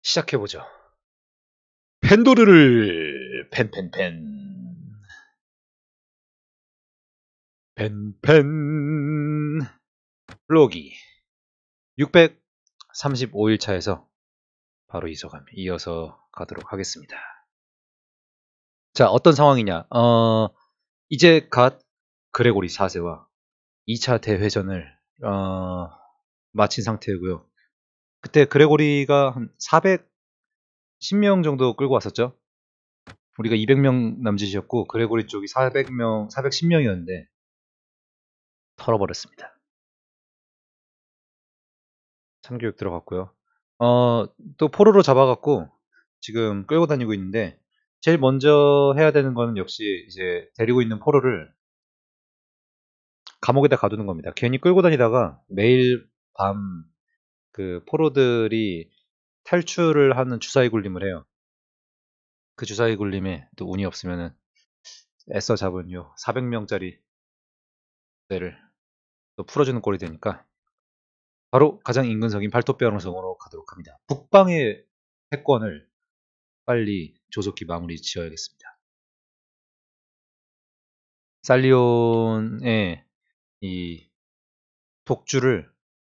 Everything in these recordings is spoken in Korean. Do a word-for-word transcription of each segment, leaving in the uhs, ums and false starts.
시작해보죠. 펜도르를 펜펜펜 펜펜 블로기 육백삼십오 일 차에서 바로 이어가, 이어서 가도록 하겠습니다. 자, 어떤 상황이냐. 어, 이제 갓 그레고리 사 세와 이 차 대회전을 어, 마친 상태고요. 그때 그레고리가 한 사백십 명 정도 끌고 왔었죠. 우리가 이백 명 남짓이었고 그레고리 쪽이 사백 명, 사백십 명이었는데 털어버렸습니다. 참교육 들어갔고요. 어, 또 포로로 잡아갖고 지금 끌고 다니고 있는데 제일 먼저 해야 되는 거는 역시 이제 데리고 있는 포로를 감옥에다 가두는 겁니다. 괜히 끌고 다니다가 매일 밤 그 포로들이 탈출을 하는 주사위 굴림을 해요. 그 주사위 굴림에 또 운이 없으면은 애써 잡은 요 사백 명짜리 애를 또 풀어주는 꼴이 되니까 바로 가장 인근성인 발톱뼈랑성으로 가도록 합니다. 북방의 패권을 빨리 조속히 마무리 지어야겠습니다. 살리온의 이 독주를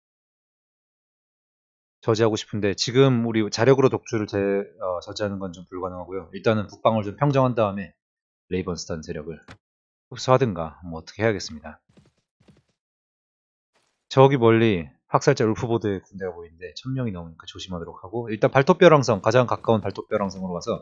저지하고 싶은데 지금 우리 자력으로 독주를 제, 어, 저지하는 건 좀 불가능하고요. 일단은 북방을 좀 평정한 다음에 레이번스탄 세력을 흡수하든가 뭐 어떻게 해야겠습니다. 저기 멀리 학살자 울프보드의 군대가 보이는데 천 명이 넘으니까 조심하도록 하고 일단 발톱뼈랑성, 가장 가까운 발톱뼈랑성으로 가서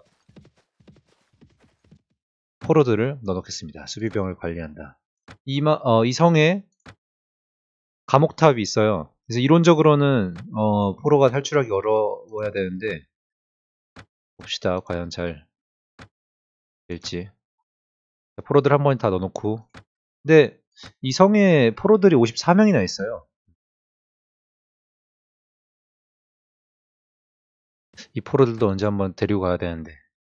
포로들을 넣어놓겠습니다. 수비병을 관리한다. 이, 어, 이 성에 감옥탑이 있어요. 그래서 이론적으로는 어, 포로가 탈출하기 어려워야 되는데 봅시다. 과연 잘 될지. 포로들 한 번에 다 넣어놓고 근데 이 성에 포로들이 오십사 명이나 있어요. 이 포로들도 언제 한번 데리고 가야 되는데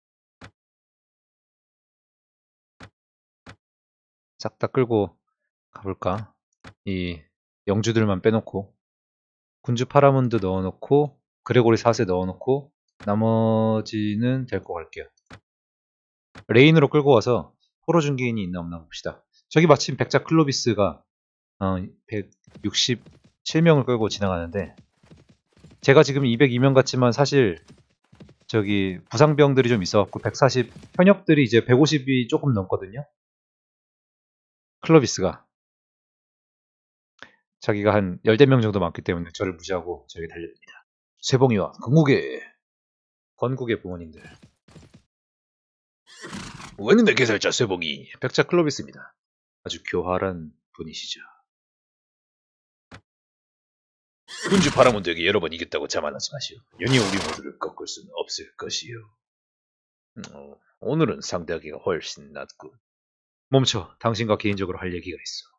싹 다 끌고 가볼까? 이 영주들만 빼놓고 군주 파라문드 넣어놓고 그레고리 사 세 넣어놓고 나머지는 데리고 갈게요. 레인으로 끌고 와서 포로 중개인이 있나 없나 봅시다. 저기 마침 백자 클로비스가 어, 백육십칠 명을 끌고 지나가는데 제가 지금 이백이 명 같지만 사실 저기 부상병들이 좀 있어갖고 백사십 현역들이 이제 백오십이 조금 넘거든요. 클로비스가 자기가 한 열댓 명 정도 많기 때문에 저를 무시하고 저에게 달려듭니다. 쇠봉이와 건국의 건국의 부모님들. 웬내 개살자 쇠봉이 백자 클로비스입니다. 아주 교활한 분이시죠. 군주 파라몬드에게 여러 번 이겼다고 자만하지 마시오. 연이 우리 모두를 꺾을 수는 없을 것이요. 어, 오늘은 상대하기가 훨씬 낫군. 멈춰. 당신과 개인적으로 할 얘기가 있어.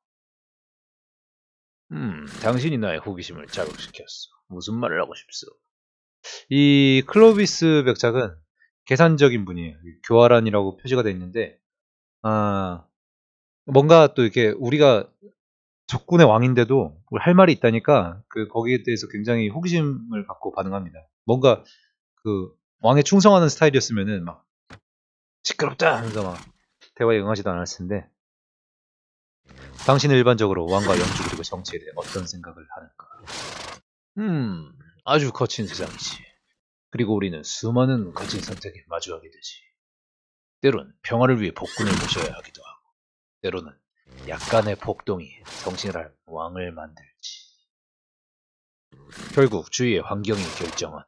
음, 당신이 나의 호기심을 자극시켰어. 무슨 말을 하고 싶소? 이 클로비스 백작은 계산적인 분이에요. 교활한이라고 표시가 되어 있는데 아, 뭔가 또 이렇게 우리가 적군의 왕인데도 할 말이 있다니까 그 거기에 대해서 굉장히 호기심을 갖고 반응합니다. 뭔가 그 왕에 충성하는 스타일이었으면은 막 시끄럽다 하면서 막 대화에 응하지도 않았을 텐데 당신은 일반적으로 왕과 영주 그리고 정치에 대해 어떤 생각을 하는가? 음, 아주 거친 세상이지. 그리고 우리는 수많은 거친 선택에 마주하게 되지. 때론 평화를 위해 복군을 모셔야 하기도 하고 때로는 약간의 폭동이 정신을 왕을 만들지. 결국 주위의 환경이 결정하네.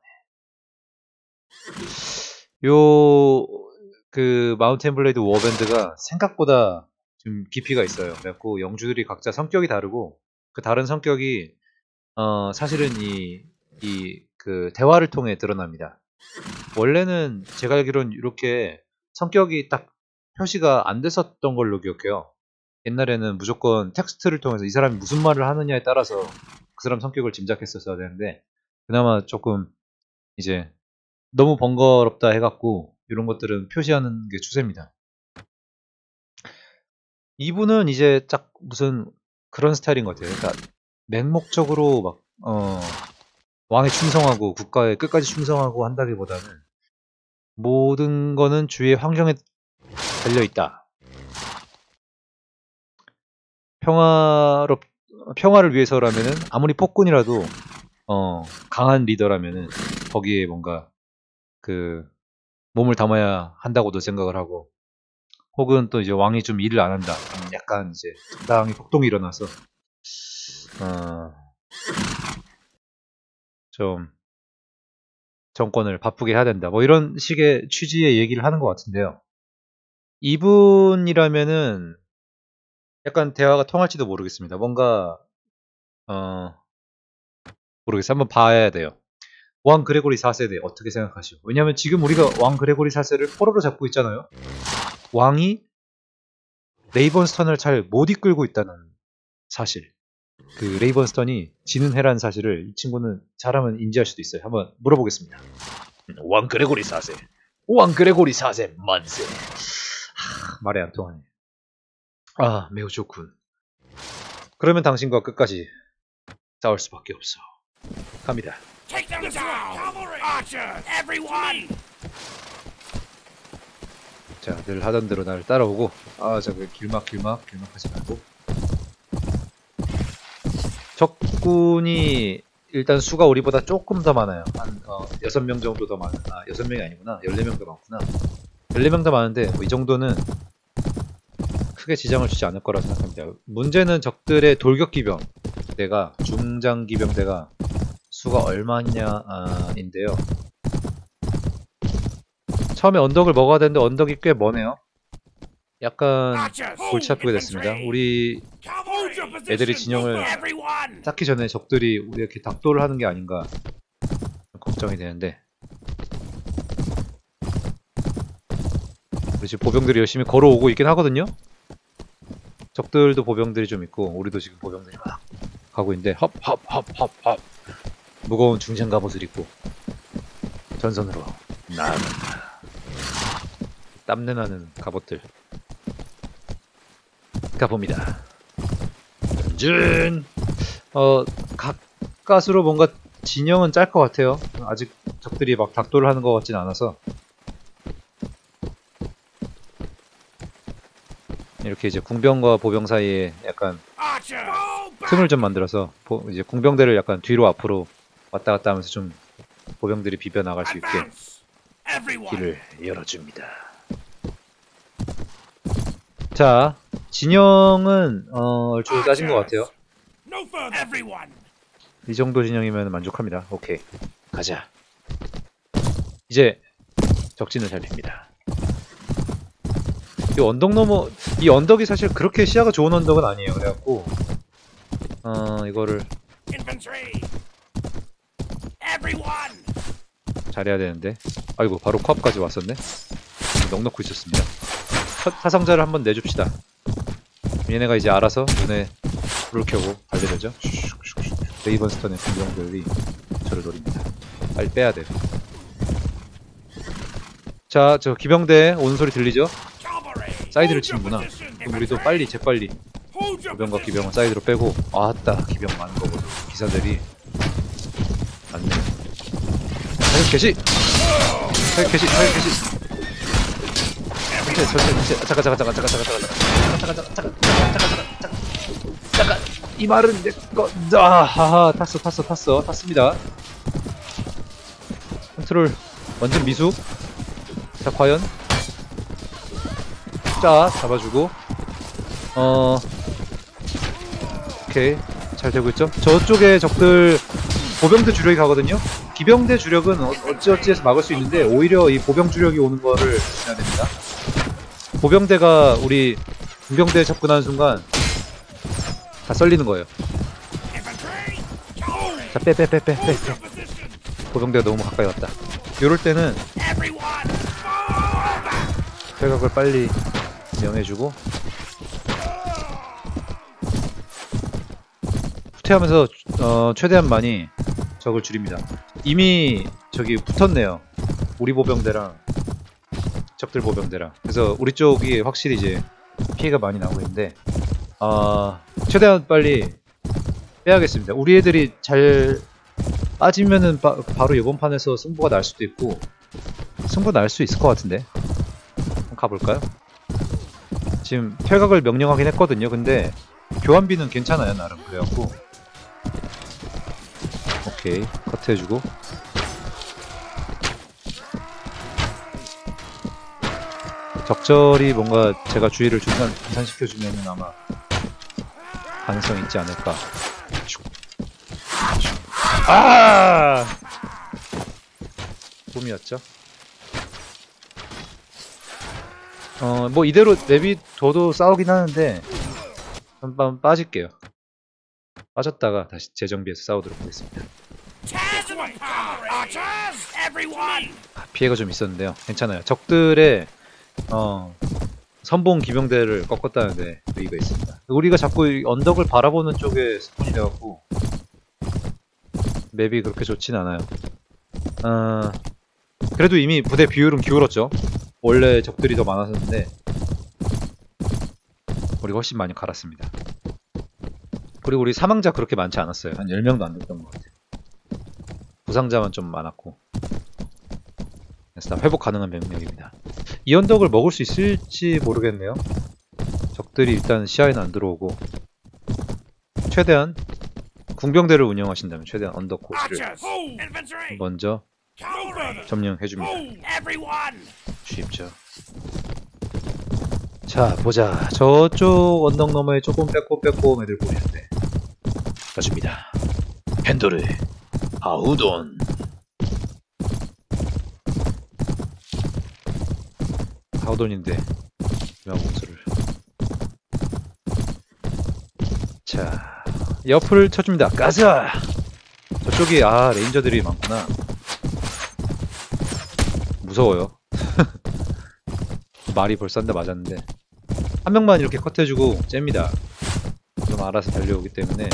요, 그, 마운틴 블레이드 워밴드가 생각보다 좀 깊이가 있어요. 그래갖고 영주들이 각자 성격이 다르고 그 다른 성격이, 어, 사실은 이, 이, 그, 대화를 통해 드러납니다. 원래는 제가 알기로는 이렇게 성격이 딱 표시가 안 됐었던 걸로 기억해요. 옛날에는 무조건 텍스트를 통해서 이 사람이 무슨 말을 하느냐에 따라서 그 사람 성격을 짐작했었어야 되는데 그나마 조금 이제 너무 번거롭다 해갖고 이런 것들은 표시하는 게 추세입니다. 이분은 이제 딱 무슨 그런 스타일인 것 같아요. 그러니까 맹목적으로 막 어, 왕에 충성하고 국가에 끝까지 충성하고 한다기보다는 모든 거는 주위의 환경에 달려있다. 평화롭, 평화를 위해서라면은 아무리 폭군이라도 어, 강한 리더라면은 거기에 뭔가 그 몸을 담아야 한다고도 생각을 하고, 혹은 또 이제 왕이 좀 일을 안 한다. 약간 이제 적당히 폭동이 일어나서 어, 좀 정권을 바쁘게 해야 된다. 뭐 이런 식의 취지의 얘기를 하는 것 같은데요. 이분이라면은 약간 대화가 통할지도 모르겠습니다. 뭔가 어 모르겠어요. 한번 봐야 돼요. 왕 그레고리 사 세대 어떻게 생각하시오? 왜냐면 지금 우리가 왕 그레고리 사 세를 포로로 잡고 있잖아요. 왕이 레이번스턴을 잘 못 이끌고 있다는 사실. 그 레이번스턴이 지는 해라는 사실을 이 친구는 잘하면 인지할 수도 있어요. 한번 물어보겠습니다. 왕 그레고리 사 세. 왕 그레고리 사 세 만세. 하, 말이 안 통하네. 아, 매우 좋군. 그러면 당신과 끝까지 싸울 수밖에 없어. 갑니다. Take them down! Archers! Everyone! 자, 늘 하던 대로 나를 따라오고. 아, 저그 길막 길막 길막하지 말고. 적군이 일단 수가 우리보다 조금 더 많아요. 한 어, 여섯 명 정도 더 많아. 아, 여섯 명이 아니구나. 열네 명 더 많구나. 열네 명 더 많은데 뭐 이 정도는 크게 지장을 주지 않을 거라 생각합니다. 문제는 적들의 돌격기병대가, 중장기병대가 수가 얼마냐인데요. 처음에 언덕을 먹어야 되는데 언덕이 꽤 머네요. 약간 골치 아프게 됐습니다. 우리 애들이 진영을 쌓기 전에 적들이 우리 이렇게 닥돌을 하는 게 아닌가 걱정이 되는데, 우리 지금 보병들이 열심히 걸어오고 있긴 하거든요. 적들도 보병들이 좀 있고 우리도 지금 보병들이 막 가고 있는데, 헙헙헙헙헙 무거운 중장 갑옷을 입고 전선으로 나아간다. 땀내나는 갑옷들 가봅니다. 전진. 어 가까스로 뭔가 진영은 짤 것 같아요. 아직 적들이 막 닥돌을 하는 것 같진 않아서. 이렇게 이제 궁병과 보병 사이에 약간 틈을 좀 만들어서 보, 이제 궁병대를 약간 뒤로 앞으로 왔다 갔다 하면서 좀 보병들이 비벼 나갈 수 있게 길을 열어줍니다. 자, 진영은 어, 얼추 따진 것 같아요. 이 정도 진영이면 만족합니다. 오케이, 가자. 이제 적진을 살핍니다. 이 언덕 넘어, 이 언덕이 사실 그렇게 시야가 좋은 언덕은 아니에요. 그래갖고 어 이거를 잘해야 되는데, 아이고 바로 코앞까지 왔었네. 넉넉히 있었습니다. 첫 타성자를 한번 내줍시다. 얘네가 이제 알아서 눈에 불을 켜고 달려들죠. 레이번스턴의 군병들이 저를 노립니다. 빨리 빼야 돼. 자, 저 기병대 오는 소리 들리죠? 사이드를 치는구나. 그럼 우리도 빨리 재빨리 보병과 기병은 사이드로 빼고. 아따, 기병 많은 거 보죠. 기사들이 안네. 사격 개시! 사격 개시! 사격 개시! 천천히 천천히 천천히. 잠깐 잠깐 잠깐 잠깐 잠깐 잠깐 잠깐 잠깐 잠깐 잠깐 잠깐 잠깐. 이 말은 내거. 아, 하하, 탔어 탔어 탔어 탔습니다. 컨트롤 완전 미수. 자, 과연. 자, 잡아주고. 어 오케이, 잘 되고 있죠. 저쪽에 적들 보병대 주력이 가거든요. 기병대 주력은 어찌어찌해서 막을 수 있는데 오히려 이 보병 주력이 오는 거를 조심해야 됩니다. 보병대가 우리 군병대에 접근하는 순간 다 썰리는 거예요. 자, 빼 빼 빼 빼 빼. 보병대가 너무 가까이 왔다. 요럴 때는 퇴각을 빨리 명해주고 후퇴하면서 어, 최대한 많이 적을 줄입니다. 이미 저기 붙었네요. 우리 보병대랑 적들 보병대랑. 그래서 우리 쪽이 확실히 이제 피해가 많이 나고 있는데, 어, 최대한 빨리 빼야겠습니다. 우리 애들이 잘 빠지면은 바, 바로 이번 판에서 승부가 날 수도 있고 승부 날 수 있을 것 같은데 한번 가볼까요? 지금 퇴각을 명령하긴 했거든요. 근데 교환비는 괜찮아요 나름. 그래갖고 오케이 커트해주고 적절히 뭔가 제가 주의를 분산, 분산시켜주면은 아마 가능성이 있지 않을까. 아! 꿈이었죠. 어, 뭐 이대로 맵이 둬도 싸우긴 하는데 한번 빠질게요. 빠졌다가 다시 재정비해서 싸우도록 하겠습니다. Archers, everyone! 피해가 좀 있었는데요. 괜찮아요. 적들의 어, 선봉 기병대를 꺾었다는데 의의가 있습니다. 우리가 자꾸 이 언덕을 바라보는 쪽에 스폰이 돼갖고 맵이 그렇게 좋진 않아요. 어, 그래도 이미 부대 비율은 기울었죠. 원래 적들이 더 많았었는데 우리가 훨씬 많이 갈았습니다. 그리고 우리 사망자 그렇게 많지 않았어요. 한 열 명도 안 됐던 것 같아요. 부상자만 좀 많았고. 그래서 다 회복 가능한 병력입니다. 이 언덕을 먹을 수 있을지 모르겠네요. 적들이 일단 시야에는 안 들어오고 최대한 궁병대를 운영하신다면 최대한 언덕 코스를 Archers, infantry, 먼저 cavalry, 점령해줍니다. everyone! 쉽죠. 자 보자. 저쪽 언덕 너머에 조금 빼고 빼고 애들 보이는데 가줍니다. 펜도르 하우돈. 하우돈인데 명공수를. 자 옆을 쳐줍니다. 가자. 저쪽이 아 레인저들이 많구나. 무서워요. 말이 벌써 한 대 맞았는데 한 명만 이렇게 컷해주고 잽니다. 그럼 알아서 달려오기 때문에.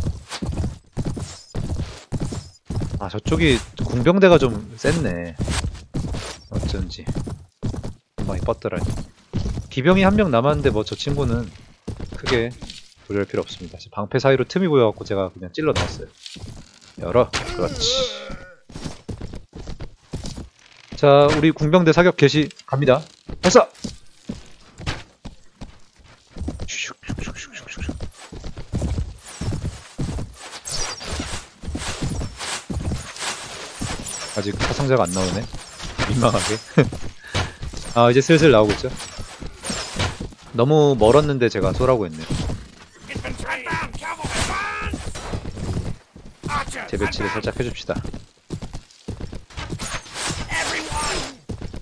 아 저쪽이 궁병대가 좀 셌네. 어쩐지 금방이 뻗더라니. 기병이 한 명 남았는데 뭐 저 친구는 크게 두려울 필요 없습니다. 방패 사이로 틈이 보여갖고 제가 그냥 찔러 넣었어요. 열어. 그렇지. 자 우리 궁병대 사격 개시 갑니다. 발사! 아직 사상자가 안 나오네. 민망하게. 아 이제 슬슬 나오고 있죠. 너무 멀었는데 제가 쏘라고 했네요. Infantry, cavalry, Archers, 재배치를 살짝 해줍시다. everyone!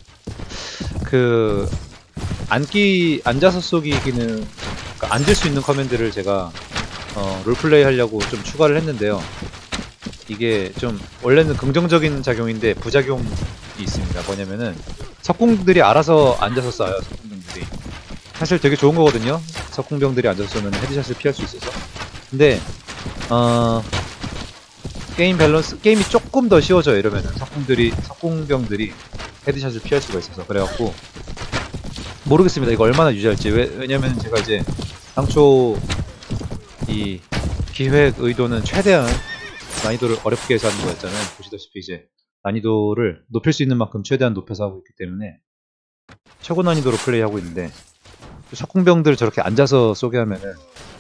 그 앉기 앉아서 쏘기기는 그러니까 앉을 수 있는 커맨드를 제가 어, 롤플레이 하려고 좀 추가를 했는데요. 이게 좀 원래는 긍정적인 작용인데 부작용이 있습니다. 뭐냐면은 석궁들이 알아서 앉아서 쏴요. 석궁병들이 사실 되게 좋은 거거든요. 석궁병들이 앉아서 쏘면 헤드샷을 피할 수 있어서. 근데 어, 게임 밸런스 게임이 조금 더 쉬워져요. 이러면은 석궁들이 석궁병들이 헤드샷을 피할 수가 있어서. 그래갖고 모르겠습니다. 이거 얼마나 유지할지. 왜, 왜냐면 제가 이제 당초 이 기획 의도는 최대한 난이도를 어렵게 해서 하는 거였잖아요. 보시다시피 이제 난이도를 높일 수 있는 만큼 최대한 높여서 하고 있기 때문에 최고 난이도로 플레이하고 있는데 석궁병들 저렇게 앉아서 쏘게 하면은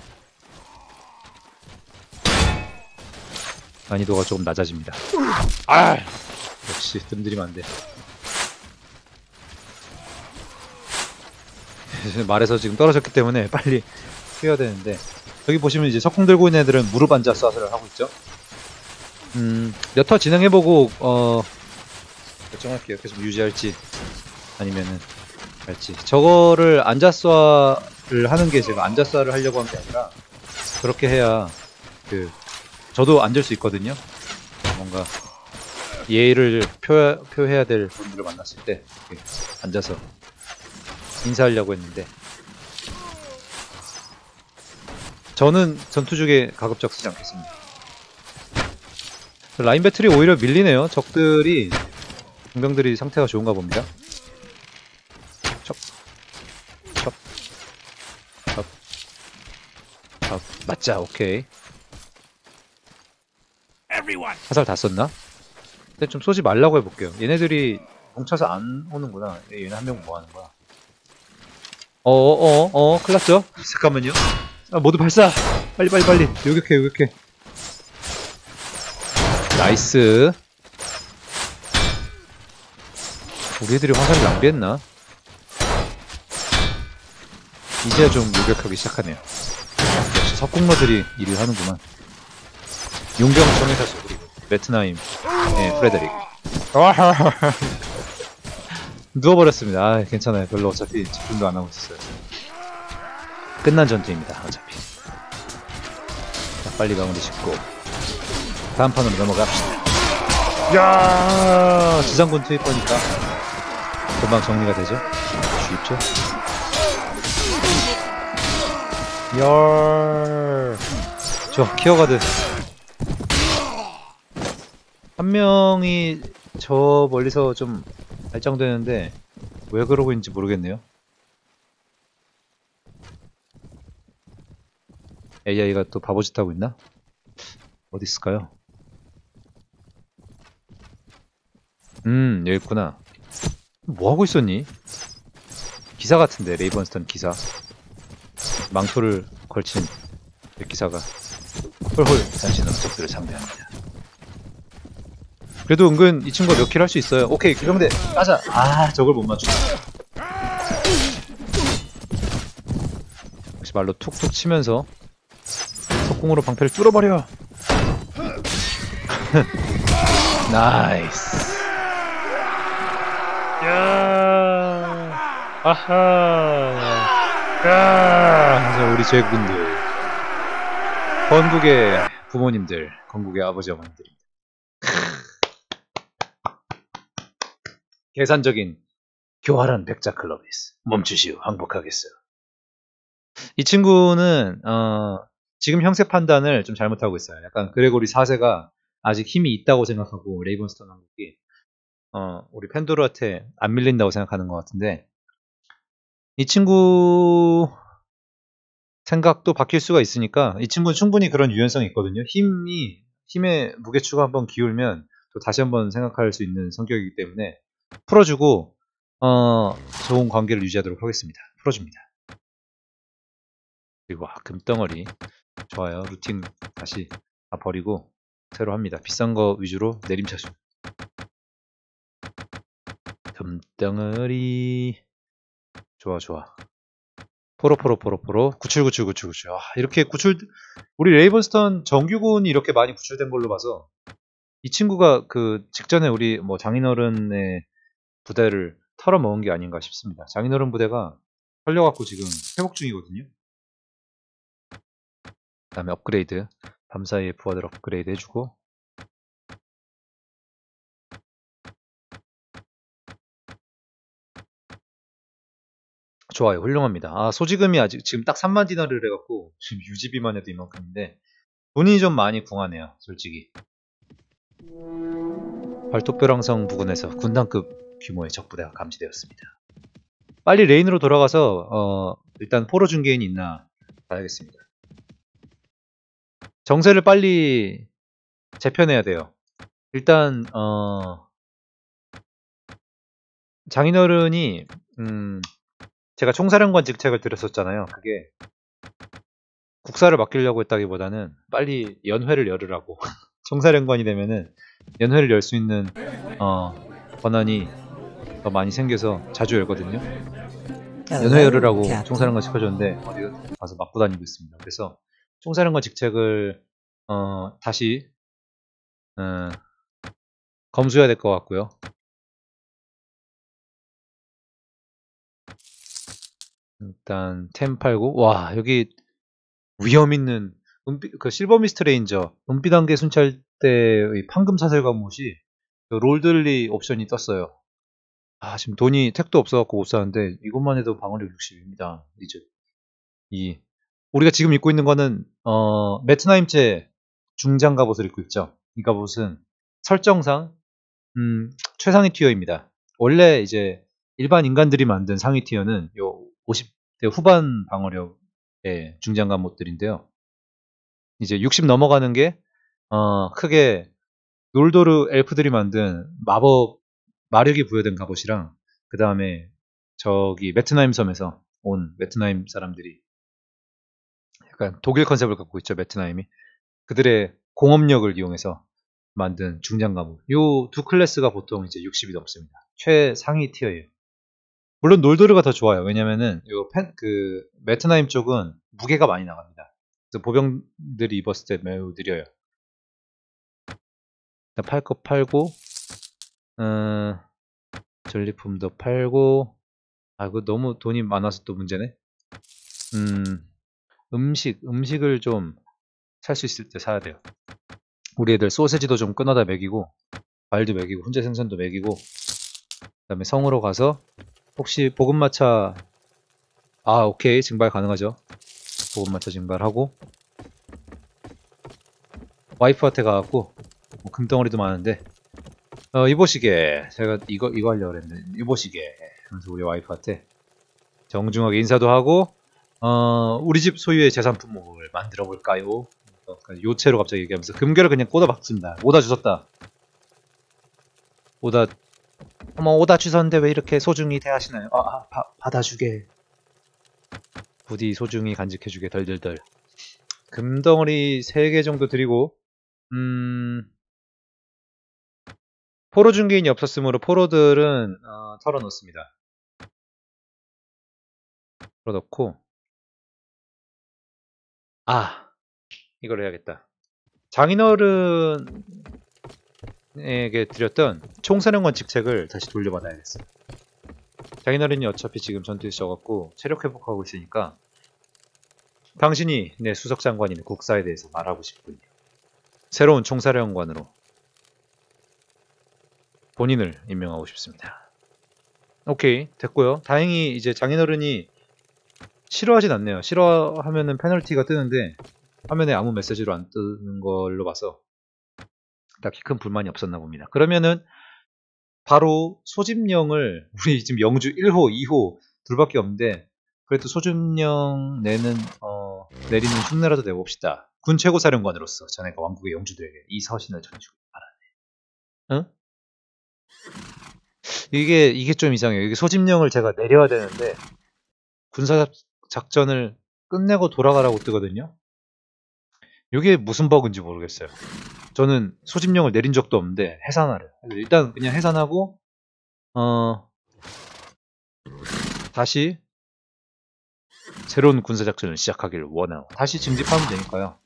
난이도가 조금 낮아집니다. 아! 역시 뜸들이면 안 돼. 말에서 지금 떨어졌기 때문에 빨리 뛰어야 되는데 여기 보시면 이제 석궁 들고 있는 애들은 무릎 앉아 쏴서를 하고 있죠. 음, 몇 화 진행해보고 어 결정할게요. 계속 유지할지 아니면은 할지. 저거를 앉아쏴를 하는 게 제가 앉아쏴를 하려고 한 게 아니라 그렇게 해야 그 저도 앉을 수 있거든요. 뭔가 예의를 표, 표해야 될 분들을 만났을 때 이렇게 앉아서 인사하려고 했는데 저는 전투 중에 가급적 쓰지 않겠습니다. 라인 배틀이 오히려 밀리네요. 적들이 공병들이 상태가 좋은가 봅니다. 척, 척, 척, 척. 맞자. 오케이. Everyone. 화살 다 썼나? 근데 좀 쏘지 말라고 해볼게요. 얘네들이 뭉쳐서 안 오는구나. 얘네 한 명 뭐 하는 거야? 어어어 어, 어, 큰일 났죠? 잠깐만요. 아, 모두 발사! 빨리 빨리 빨리. 요격해 요격해. 나이스. 우리 애들이 화살을 낭비했나? 이제야 좀 요격하기 시작하네요. 역시 석궁러들이 일을 하는구만. 용병청의 사수 그리고 베트나임 네, 프레데릭. 누워버렸습니다. 아, 괜찮아요. 별로 어차피 집중도 안 하고 있었어요. 끝난 전투입니다. 어차피. 자, 빨리 마무리 짓고 다음 판으로 넘어갑시다. 야, 지상군 투입하니까 금방 정리가 되죠. 쉽죠? 열. 저 키어가드 한 명이 저 멀리서 좀 발정되는데 왜 그러고 있는지 모르겠네요. 에이아이가 또 바보짓 하고 있나? 어디 있을까요? 음, 여기 있구나. 뭐 하고 있었니? 기사 같은데, 레이번스턴 기사. 망토를 걸친 기사가 홀홀 단신으로 적들을 상대합니다. 그래도 은근 이 친구가 몇 킬 할 수 있어요. 오케이, 규정대 까자. 아, 저걸 못 맞추네. 역시 말로 툭툭 치면서 석궁으로 방패를 뚫어버려. 나이스. 야, 아하. 야, 우리 제군들, 건국의 부모님들, 건국의 아버지 어머님들입니다. 계산적인 교활한 백자 클럽이스. 멈추시오. 항복하겠어. 이 친구는 어, 지금 형세 판단을 좀 잘못하고 있어요. 약간 그레고리 사 세가 아직 힘이 있다고 생각하고 레이번스턴 왕국이 어, 우리 펜도르한테 안 밀린다고 생각하는 것 같은데, 이 친구 생각도 바뀔 수가 있으니까 이 친구는 충분히 그런 유연성이 있거든요. 힘이 힘의 무게추가 한번 기울면 또 다시 한번 생각할 수 있는 성격이기 때문에 풀어주고 어, 좋은 관계를 유지하도록 하겠습니다. 풀어줍니다. 그리고 와, 금덩어리 좋아요. 루팅 다시 다 버리고 새로 합니다. 비싼 거 위주로 내림차수. 금덩어리 좋아 좋아. 포로포로 포로포로 구출구출 구출구출. 아, 이렇게 구출 우리 레이번스턴 정규군이 이렇게 많이 구출된 걸로 봐서 이 친구가 그 직전에 우리 뭐 장인어른의 부대를 털어먹은 게 아닌가 싶습니다. 장인어른 부대가 털려갖고 지금 회복 중이거든요. 그 다음에 업그레이드, 밤사이에 부하들 업그레이드 해주고, 좋아요. 훌륭합니다. 아, 소지금이 아직 지금 딱 삼만 디나르를 해갖고 지금 유지비만 해도 이만큼인데 돈이 좀 많이 궁하네요. 솔직히. 발톱벼랑성 부근에서 군단급 규모의 적부대가 감지되었습니다. 빨리 레인으로 돌아가서 어, 일단 포로 중개인이 있나 봐야겠습니다. 정세를 빨리 재편해야 돼요. 일단 어, 장인어른이 음, 제가 총사령관 직책을 드렸었잖아요. 그게 국사를 맡기려고 했다기보다는 빨리 연회를 열으라고. 총사령관이 되면은 연회를 열 수 있는 어, 권한이 더 많이 생겨서 자주 열거든요. 연회 열으라고 총사령관 시켜줬는데 어디 가서 맞고 다니고 있습니다. 그래서 총사령관 직책을 어, 다시 어, 검수해야 될 것 같고요. 일단 템 팔고, 와 여기 위험 있는 은빛, 그 실버 미스트 레인저 은빛 안개 순찰 때의 판금 사슬 감옷이 그 롤들리 옵션이 떴어요. 아 지금 돈이 택도 없어갖고 못 사는데 이것만 해도 방어력 육십입니다. 이제 이 우리가 지금 입고 있는 거는 어 메트나임체 중장 갑옷을 입고 있죠. 이 갑옷은 설정상 음, 최상위 티어입니다. 원래 이제 일반 인간들이 만든 상위 티어는 요 오십 대 후반 방어력의 중장 갑옷들인데요. 이제 육십 넘어가는 게 어, 크게 놀도르 엘프들이 만든 마법 마력이 부여된 갑옷이랑 그 다음에 저기 메트나임 섬에서 온 메트나임 사람들이 약간 독일 컨셉을 갖고 있죠. 메트나임이 그들의 공업력을 이용해서 만든 중장 갑옷. 요 두 클래스가 보통 이제 육십이 넘습니다. 최상위 티어예요. 물론 놀도르가 더 좋아요. 왜냐면은 요 펜, 그 메트나임 쪽은 무게가 많이 나갑니다. 그래서 보병들이 입었을 때 매우 느려요. 팔 거 팔고, 어, 전리품도 팔고, 아, 그 너무 돈이 많아서 또 문제네. 음, 음식, 음식을 좀 살 수 있을 때 사야 돼요. 우리 애들 소세지도 좀 끊어다 먹이고, 과일도 먹이고, 훈제 생선도 먹이고, 그 다음에 성으로 가서, 혹시 보급마차, 아, 오케이. 증발 가능하죠. 보급마차 증발하고, 와이프한테 가갖고, 뭐 금덩어리도 많은데, 어, 이보시게. 제가 이거, 이거 하려고 그랬는데, 이보시게. 그래서 우리 와이프한테 정중하게 인사도 하고, 어, 우리 집 소유의 재산 품목을 만들어 볼까요? 요체로 갑자기 얘기하면서 금괴를 그냥 꽂아 박습니다. 오다 주셨다. 오다, 어머, 오다 주셨는데 왜 이렇게 소중히 대하시나요? 아, 아 바, 받아주게. 부디 소중히 간직해주게, 덜덜덜. 금덩어리 세 개 정도 드리고, 음, 포로 중개인이 없었으므로 포로들은 어, 털어놓습니다. 털어놓고, 아, 이걸 해야겠다. 장인어른에게 드렸던 총사령관 직책을 다시 돌려받아야겠어요. 장인어른이 어차피 지금 전투에 져갖고 체력 회복하고 있으니까 당신이 내 수석장관인 국사에 대해서 말하고 싶군요. 새로운 총사령관으로 본인을 임명하고 싶습니다. 오케이, 됐고요. 다행히 이제 장인어른이 싫어하진 않네요. 싫어하면은 페널티가 뜨는데 화면에 아무 메시지로 안 뜨는 걸로 봐서 딱히 큰 불만이 없었나 봅니다. 그러면은 바로 소집령을 우리 지금 영주 일 호, 이 호 둘밖에 없는데 그래도 소집령 내는 어, 내리는 흉내라도 내봅시다. 군 최고사령관으로서 자네가 왕국의 영주들에게 이 서신을 전해주길 바라네. 응? 이게 이게 좀 이상해요. 이게 소집령을 제가 내려야 되는데 군사 작전을 끝내고 돌아가라고 뜨거든요. 이게 무슨 버그인지 모르겠어요. 저는 소집령을 내린 적도 없는데 해산하래. 일단 그냥 해산하고 어 다시 새로운 군사작전을 시작하기를 원하고 다시 징집하면 되니까요.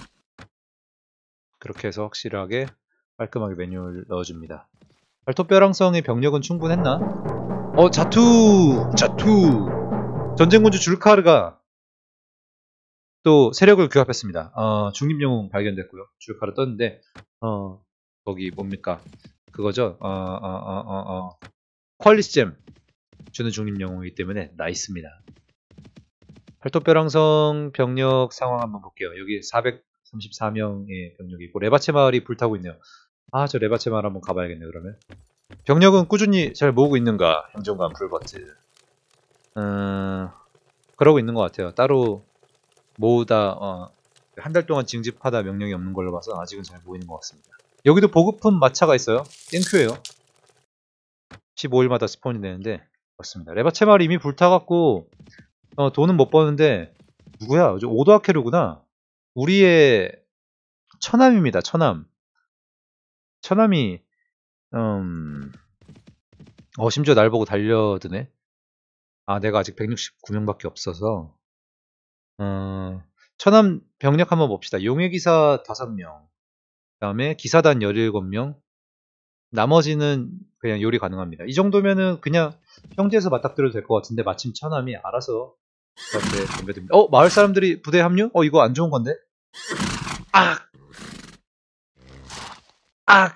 그렇게 해서 확실하게 깔끔하게 메뉴를 넣어줍니다. 발톱벼랑성의 병력은 충분했나? 어 자투! 자투! 전쟁군주 줄카르가 또 세력을 규합했습니다. 어, 중립영웅 발견됐고요. 줄카르 떴는데 어 거기 뭡니까? 그거죠. 어, 어, 어, 어, 어. 퀄리스잼 주는 중립영웅이기 때문에 나이스입니다. 팔톱벼랑성 병력 상황 한번 볼게요. 여기 사백삼십사 명의 병력이 있고 레바체 마을이 불타고 있네요. 아, 저 레바체 마을 한번 가봐야겠네 그러면. 병력은 꾸준히 잘 모으고 있는가? 행정관 불버트. 음, 그러고 있는 것 같아요. 따로 모으다 어, 한 달 동안 징집하다 명령이 없는 걸로 봐서 아직은 잘 모이는 것 같습니다. 여기도 보급품 마차가 있어요. 땡큐예요. 십오 일마다 스폰이 되는데 맞습니다. 레바체 마을 이미 불타갖고 어, 돈은 못 버는데 누구야? 오도아케르구나. 우리의 처남입니다. 처남. 처남이 음... 어 심지어 날 보고 달려드네. 아 내가 아직 백육십구 명밖에 없어서 어... 처남 병력 한번 봅시다. 용의기사 다섯 명 그 다음에 기사단 열일곱 명 나머지는 그냥 요리 가능합니다. 이 정도면은 그냥 형제에서 맞닥뜨려도 될 것 같은데 마침 처남이 알아서 저한테 덤벼듭니다. 어? 마을 사람들이 부대 합류? 어 이거 안 좋은 건데? 악! 악!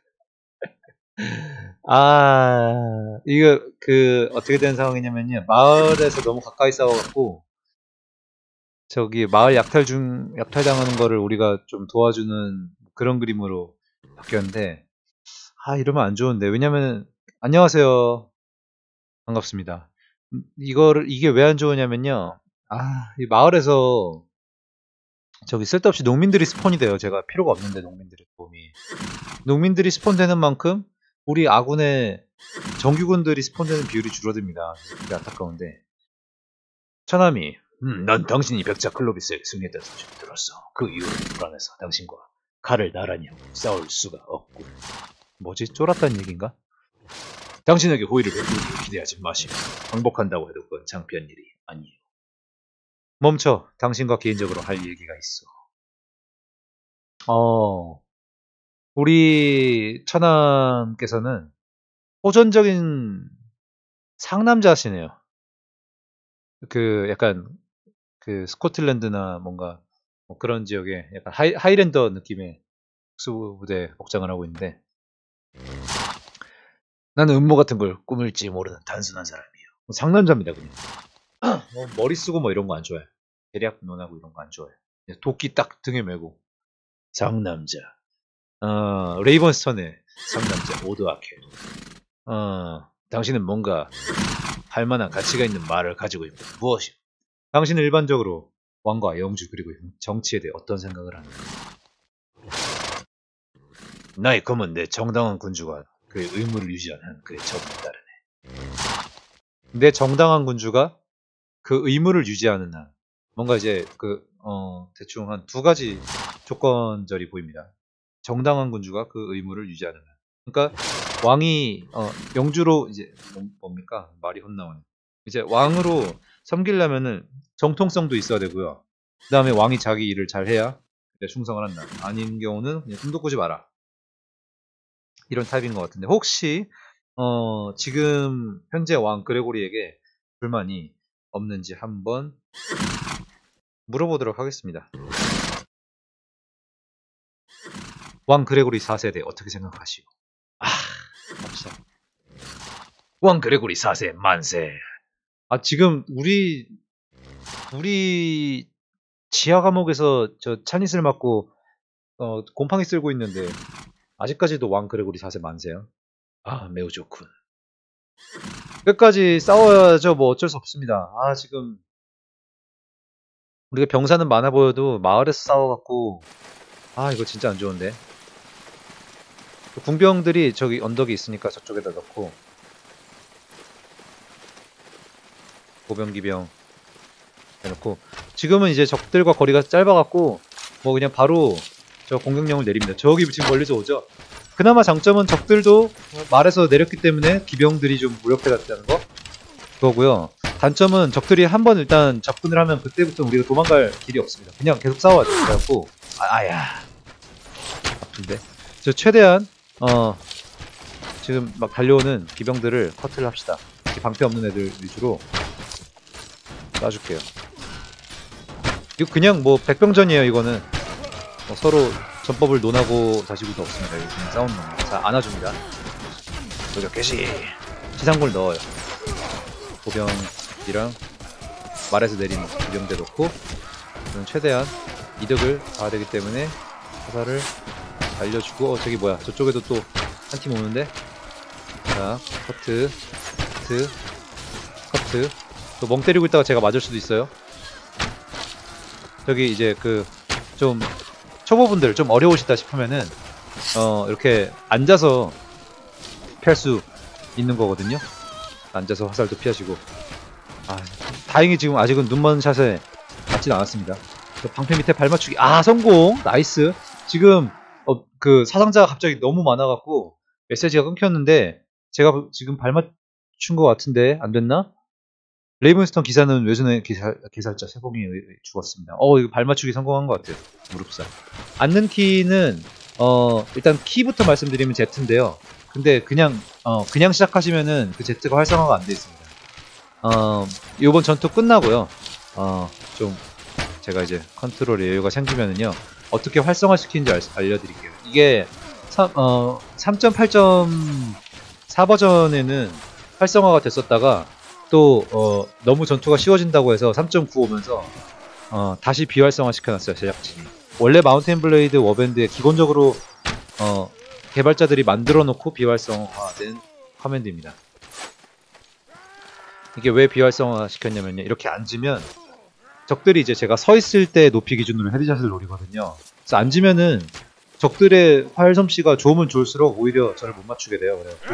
아, 이거, 그, 어떻게 된 상황이냐면요. 마을에서 너무 가까이 싸워갖고, 저기, 마을 약탈 중, 약탈당하는 거를 우리가 좀 도와주는 그런 그림으로 바뀌었는데, 아, 이러면 안 좋은데. 왜냐면, 안녕하세요. 반갑습니다. 음, 이거를, 이게 왜 안 좋으냐면요. 아, 이 마을에서 저기 쓸데없이 농민들이 스폰이 돼요. 제가 필요가 없는데 농민들의 도움이. 농민들이 스폰되는 만큼 우리 아군의 정규군들이 스폰되는 비율이 줄어듭니다. 그게 안타까운데. 천하미, 음, 난 당신이 백자 클로비스에게 승리했다는 소식을 들었어. 그 이후로 불안해서 당신과 칼을 나란히 하고 싸울 수가 없고. 뭐지? 쫄았다는 얘기인가? 당신에게 호의를 베풀기를 기대하지 마시고 항복한다고 해도 그건 창피한 일이 아니에요. 멈춰. 당신과 개인적으로 할 얘기가 있어. 어, 우리 천암께서는 호전적인 상남자시네요. 그 약간 그 스코틀랜드나 뭔가 뭐 그런 지역에 약간 하이, 하이랜더 느낌의 특수부대 복장을 하고 있는데, 나는 음모 같은 걸 꾸밀지 모르는 단순한 사람이에요. 상남자입니다 그냥. 뭐 머리 쓰고 뭐 이런 거 안 좋아해. 대략 논하고 이런 거 안 좋아해. 도끼 딱 등에 메고 상남자. 어, 레이번스턴의 상남자 오드아케. 어, 당신은 뭔가 할 만한 가치가 있는 말을 가지고 있고 무엇이? 당신은 일반적으로 왕과 영주 그리고 정치에 대해 어떤 생각을 하는가? 나의 검은 내 정당한 군주가 그의 의무를 유지하는 그의 적에 따르네. 내 정당한 군주가 그 의무를 유지하는 한 뭔가 이제 그 어, 대충 한 두 가지 조건절이 보입니다. 정당한 군주가 그 의무를 유지하는 한. 그러니까 왕이 어, 영주로 이제 뭡니까? 말이 헛나오네. 이제 왕으로 섬기려면은 정통성도 있어야 되고요. 그 다음에 왕이 자기 일을 잘 해야 충성을 한다. 아닌 경우는 그냥 숨도 꾸지 마라. 이런 타입인 것 같은데, 혹시 어, 지금 현재 왕 그레고리에게 불만이 없는지 한번 물어보도록 하겠습니다. 왕 그레고리 사 세에 대해 어떻게 생각하시오? 아, 갑시다. 왕 그레고리 사 세 만세. 아, 지금 우리 우리 지하 감옥에서 저 차닛을 맞고 어, 곰팡이 쓸고 있는데 아직까지도 왕 그레고리 사 세 만세요? 아, 매우 좋군. 끝까지 싸워야죠. 뭐 어쩔 수 없습니다. 아, 지금 우리가 병사는 많아 보여도 마을에서 싸워갖고, 아, 이거 진짜 안 좋은데. 궁병들이 저기 언덕이 있으니까 저쪽에다 넣고, 보병기병 해놓고, 지금은 이제 적들과 거리가 짧아갖고 뭐 그냥 바로 저 공격령을 내립니다. 저기 지금 멀리서 오죠. 그나마 장점은 적들도 말에서 내렸기 때문에 기병들이 좀 무력해졌다는 거, 그거고요. 단점은 적들이 한번 일단 접근을 하면 그때부터 우리가 도망갈 길이 없습니다. 그냥 계속 싸워야죠. 그래갖고 아, 아야 아픈데. 저 최대한 어 지금 막 달려오는 기병들을 커트를 합시다. 방패 없는 애들 위주로 쏴줄게요. 이거 그냥 뭐 백병전이에요. 이거는 뭐 서로 전법을 논하고 다시고도 없습니다. 이거 그냥 싸우는 겁니다. 자, 안아줍니다. 저격 개시. 지상골 넣어요. 보병이랑 말에서 내린 기병대 넣고, 저는 최대한 이득을 봐야 되기 때문에 화살을 날려주고, 어, 저기 뭐야, 저쪽에도 또 한 팀 오는데. 자, 커트, 커트, 커트. 또 멍 때리고 있다가 제가 맞을 수도 있어요. 저기 이제 그 좀 초보분들 좀 어려우시다 싶으면은 어 이렇게 앉아서 피할 수 있는 거거든요. 앉아서 화살도 피하시고. 아, 다행히 지금 아직은 눈먼 샷에 맞진 않았습니다. 방패 밑에 발 맞추기. 아, 성공. 나이스. 지금 어, 그 사상자가 갑자기 너무 많아갖고 메시지가 끊겼는데 제가 지금 발 맞춘 것 같은데 안 됐나? 레이븐스턴 기사는 외전의 기사, 기살자 세봉이 죽었습니다. 어, 이거 발 맞추기 성공한 것 같아요. 무릎살. 앉는 키는 어 일단 키부터 말씀드리면 Z인데요. 근데 그냥 어 그냥 시작하시면은 그 Z가 활성화가 안 돼 있습니다. 어 이번 전투 끝나고요. 어 좀 제가 이제 컨트롤 여유가 생기면은요 어떻게 활성화시키는지 알, 알려드릴게요. 이게 삼, 어, 삼 점 팔 점 사 버전에는 활성화가 됐었다가 또 어, 너무 전투가 쉬워진다고 해서 삼 점 구 오면서 어, 다시 비활성화 시켜놨어요. 제작진이. 원래 마운틴 블레이드 워밴드에 기본적으로 어, 개발자들이 만들어 놓고 비활성화된 커맨드입니다. 이게 왜 비활성화 시켰냐면요, 이렇게 앉으면 적들이 이제 제가 서 있을 때 높이 기준으로 헤드샷을 노리거든요. 그래서 앉으면은 적들의 활 솜씨가 좋으면 좋을수록 오히려 저를 못 맞추게 돼요. 그래갖고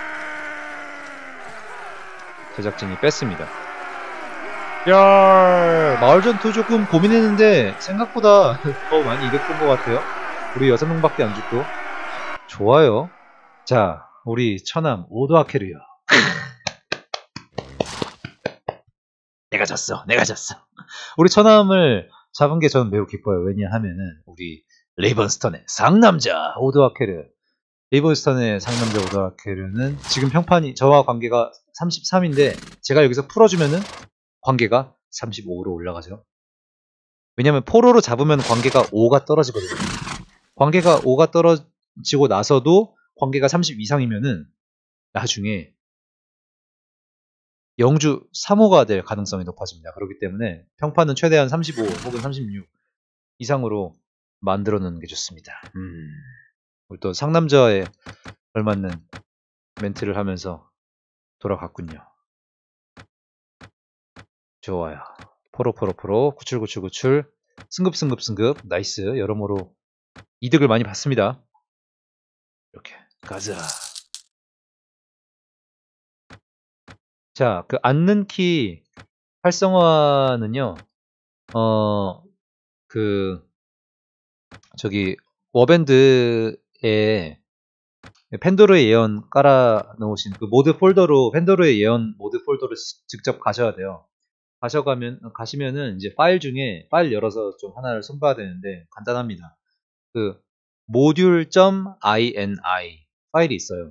제작진이 뺐습니다. 야, 마을전투 조금 고민했는데 생각보다 더 많이 이겼던 것 같아요. 우리 여섯 명밖에 안 죽고. 좋아요. 자, 우리 처남 오도아케르요. 내가 졌어. 내가 졌어. 우리 처남을 잡은 게 저는 매우 기뻐요. 왜냐하면은 우리 레이번스턴의 상남자 오도아케르. 레이번스턴의 상남자 오도아케르는 지금 평판이 저와 관계가 삼십삼인데 제가 여기서 풀어주면은 관계가 삼십오로 올라가죠. 왜냐면 포로로 잡으면 관계가 오가 떨어지거든요. 관계가 오가 떨어지고 나서도 관계가 삼십 이상이면은 나중에 영주 삼 호가 될 가능성이 높아집니다. 그렇기 때문에 평판은 최대한 삼십오 혹은 삼십육 이상으로 만들어 놓는 게 좋습니다. 음, 우리 또 상남자에 걸맞는 멘트를 하면서 돌아갔군요. 좋아요. 포로 포로 포로 구출구출구출 승급승급승급 나이스. 여러모로 이득을 많이 봤습니다. 이렇게 가자. 자, 그 앉는 키 활성화는요. 어, 그 저기 워밴드에 팬도르의 예언 깔아 놓으신 그 모드 폴더로 팬도르의 예언 모드 폴더로 직접 가셔야 돼요. 가셔가면 가시면은 이제 파일 중에 파일 열어서 좀 하나를 손봐야 되는데 간단합니다. 그 모듈.ini 파일이 있어요.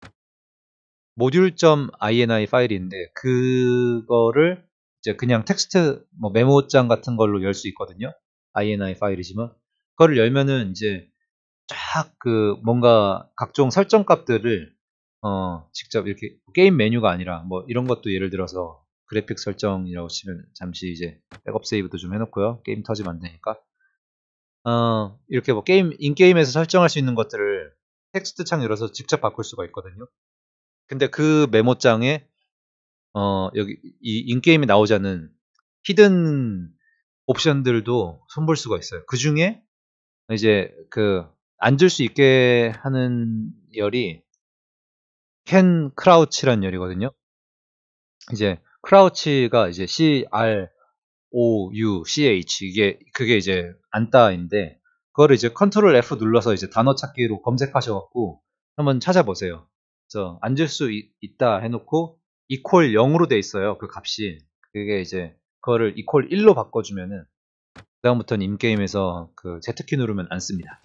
모듈.ini 파일인데 그거를 이제 그냥 텍스트 뭐 메모장 같은 걸로 열 수 있거든요. ini 파일이지만 그거를 열면은 이제 쫙 그 뭔가 각종 설정 값들을 어 직접 이렇게 게임 메뉴가 아니라 뭐 이런 것도 예를 들어서 그래픽 설정이라고 치면 잠시 이제 백업 세이브도 좀 해놓고요. 게임 터지면 안 되니까. 어 이렇게 뭐 게임 인게임에서 설정할 수 있는 것들을 텍스트 창 열어서 직접 바꿀 수가 있거든요. 근데 그 메모장에 어 여기 이 인게임에 나오지 않는 히든 옵션들도 손볼 수가 있어요. 그 중에 이제 그 앉을 수 있게 하는 열이 캔 크라우치라는 열이거든요. 이제 크라우치가 이제 C R O U C H 이게 그게 이제 앉다인데 그거를 이제 컨트롤 F 눌러서 이제 단어 찾기로 검색하셔갖고 한번 찾아보세요. 그래서 앉을 수 있, 있다 해놓고 이퀄 영으로 돼 있어요. 그 값이 그게 이제 그거를 이퀄 일로 바꿔주면은 그다음부터는 인게임에서 그 Z키 누르면 안 씁니다.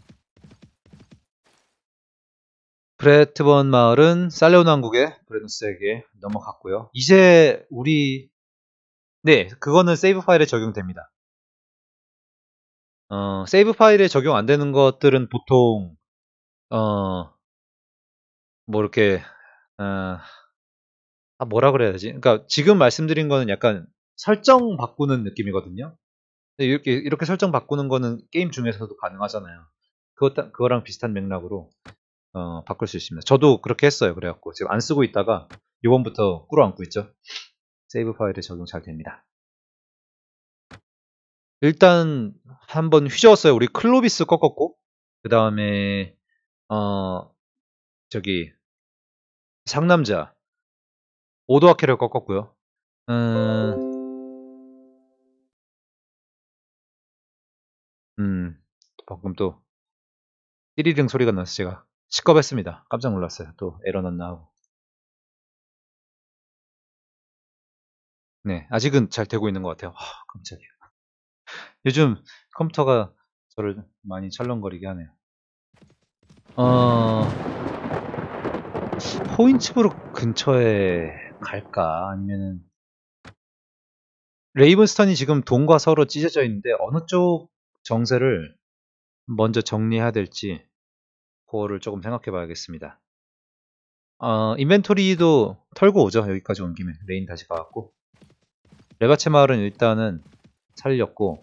브레트번 마을은 살레온 왕국의 브레누스에게 넘어갔고요. 이제 우리 네 그거는 세이브 파일에 적용됩니다. 어, 세이브 파일에 적용 안 되는 것들은 보통 어, 뭐 이렇게 어, 아 뭐라 그래야 되지? 그러니까 지금 말씀드린 거는 약간 설정 바꾸는 느낌이거든요. 이렇게 이렇게 설정 바꾸는 거는 게임 중에서도 가능하잖아요. 그것 그거랑 비슷한 맥락으로 어, 바꿀 수 있습니다. 저도 그렇게 했어요. 그래갖고 지금 안 쓰고 있다가 이번부터 끌어안고 있죠. 세이브 파일에 적용 잘 됩니다. 일단 한번 휘저었어요. 우리 클로비스 꺾었고 그 다음에 어 저기 상남자 오도아케를 꺾었고요. 음, 음 방금 또 띠리링 소리가 나서 제가 시겁했습니다. 깜짝 놀랐어요. 또 에러 났나 하고. 네, 아직은 잘 되고 있는 것 같아요. 와, 깜짝이야. 요즘 컴퓨터가 저를 많이 철렁거리게 하네요. 어, 포인츠브룩 근처에 갈까? 아니면은 레이븐스턴이 지금 동과 서로 찢어져 있는데 어느 쪽 정세를 먼저 정리해야 될지 그거를 조금 생각해 봐야겠습니다. 어, 인벤토리도 털고 오죠. 여기까지 온 김에 레인 다시 가갖고 레가체 마을은 일단은 살렸고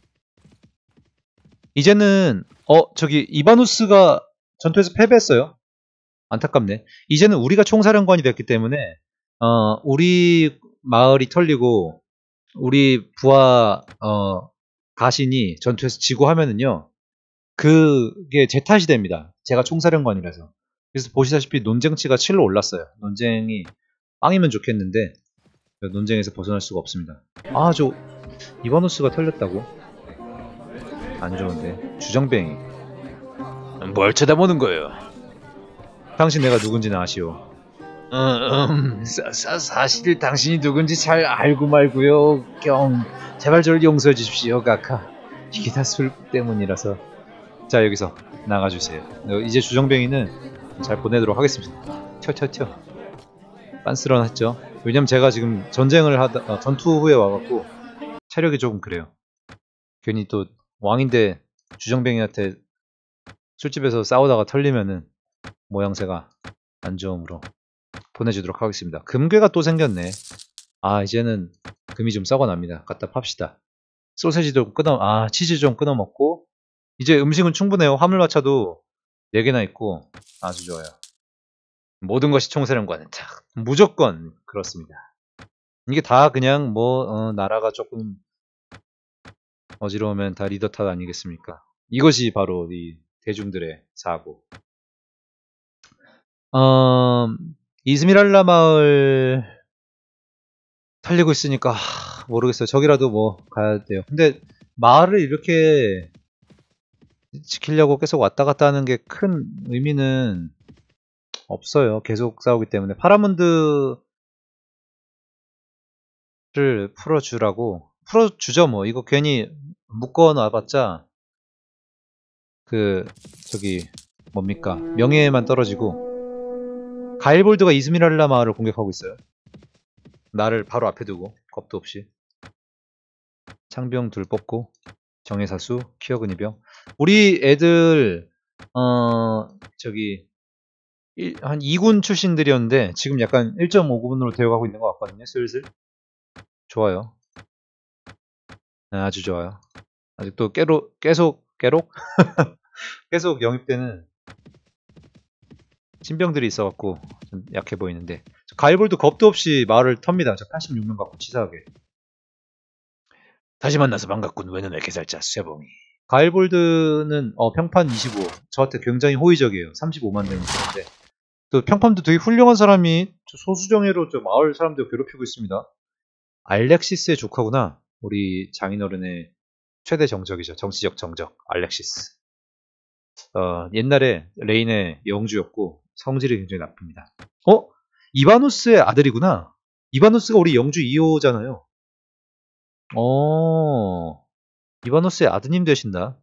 이제는 어 저기 이바누스가 전투에서 패배했어요. 안타깝네. 이제는 우리가 총사령관이 됐기 때문에 어 우리 마을이 털리고 우리 부하 어, 가신이 전투에서 지고 하면은요, 그게 제 탓이 됩니다. 제가 총사령관이라서. 그래서 보시다시피 논쟁치가 칠로 올랐어요. 논쟁이 빵이면 좋겠는데 논쟁에서 벗어날 수가 없습니다. 아, 저 이바누스가 털렸다고? 안 좋은데. 주정뱅이. 뭘 쳐다보는 거예요? 당신 내가 누군지는 아시오? 음, 음, 사, 사, 사실 당신이 누군지 잘 알고 말고요. 경, 제발 저를 용서해 주십시오, 가카. 이게 다 술 때문이라서. 자, 여기서 나가주세요. 이제 주정뱅이는 잘 보내도록 하겠습니다. 튀어, 튀어, 튀어. 빤스런했죠. 왜냐면 제가 지금 전쟁을 하다, 어, 전투 후에 와갖고 체력이 조금 그래요. 괜히 또 왕인데 주정뱅이한테 술집에서 싸우다가 털리면은 모양새가 안 좋으므로 보내주도록 하겠습니다. 금괴가 또 생겼네. 아, 이제는 금이 좀 썩어납니다. 갖다 팝시다. 소세지도 끊어, 아, 치즈 좀 끊어 먹고, 이제 음식은 충분해요. 화물마차도 네 개나 있고 아주 좋아요. 모든 것이 총사령관은 탁 무조건 그렇습니다. 이게 다 그냥 뭐 어, 나라가 조금 어지러우면 다 리더 탓 아니겠습니까? 이것이 바로 이 대중들의 사고. 어, 이스미랄라 마을 털리고 있으니까 하, 모르겠어요. 저기라도 뭐 가야 돼요. 근데 마을을 이렇게 지키려고 계속 왔다 갔다 하는 게 큰 의미는 없어요. 계속 싸우기 때문에. 파라문드를 풀어주라고. 풀어주죠 뭐. 이거 괜히 묶어놔봤자 그 저기 뭡니까, 명예만 떨어지고. 가일볼드가 이스미랄라 마을을 공격하고 있어요. 나를 바로 앞에 두고 겁도 없이. 창병 둘 뽑고 정예사수 키어근이병. 우리 애들 어 저기 일, 한 이 군 출신들이었는데 지금 약간 일 점 오 군으로 되어가고 있는 것 같거든요. 슬슬. 좋아요. 네, 아주 좋아요. 아직도 깨로, 계속 깨록? 계속 영입되는 신병들이 있어갖고 좀 약해 보이는데, 가일볼도 겁도 없이 마을을 텁니다. 저 팔십육 명 갖고 치사하게. 다시 만나서 반갑군. 외눈의 개살자 쇠봉이. 가일볼드는 어, 평판 이십오. 저한테 굉장히 호의적이에요. 삼십오만 되는 사람인데 또 평판도 되게 훌륭한 사람이 소수정예로 저 마을 사람들 괴롭히고 있습니다. 알렉시스의 조카구나. 우리 장인어른의 최대 정적이죠. 정치적 정적. 알렉시스. 어, 옛날에 레인의 영주였고 성질이 굉장히 나쁩니다. 어? 이바누스의 아들이구나. 이바누스가 우리 영주 이 호잖아요. 어, 이바누스의 아드님 되신다.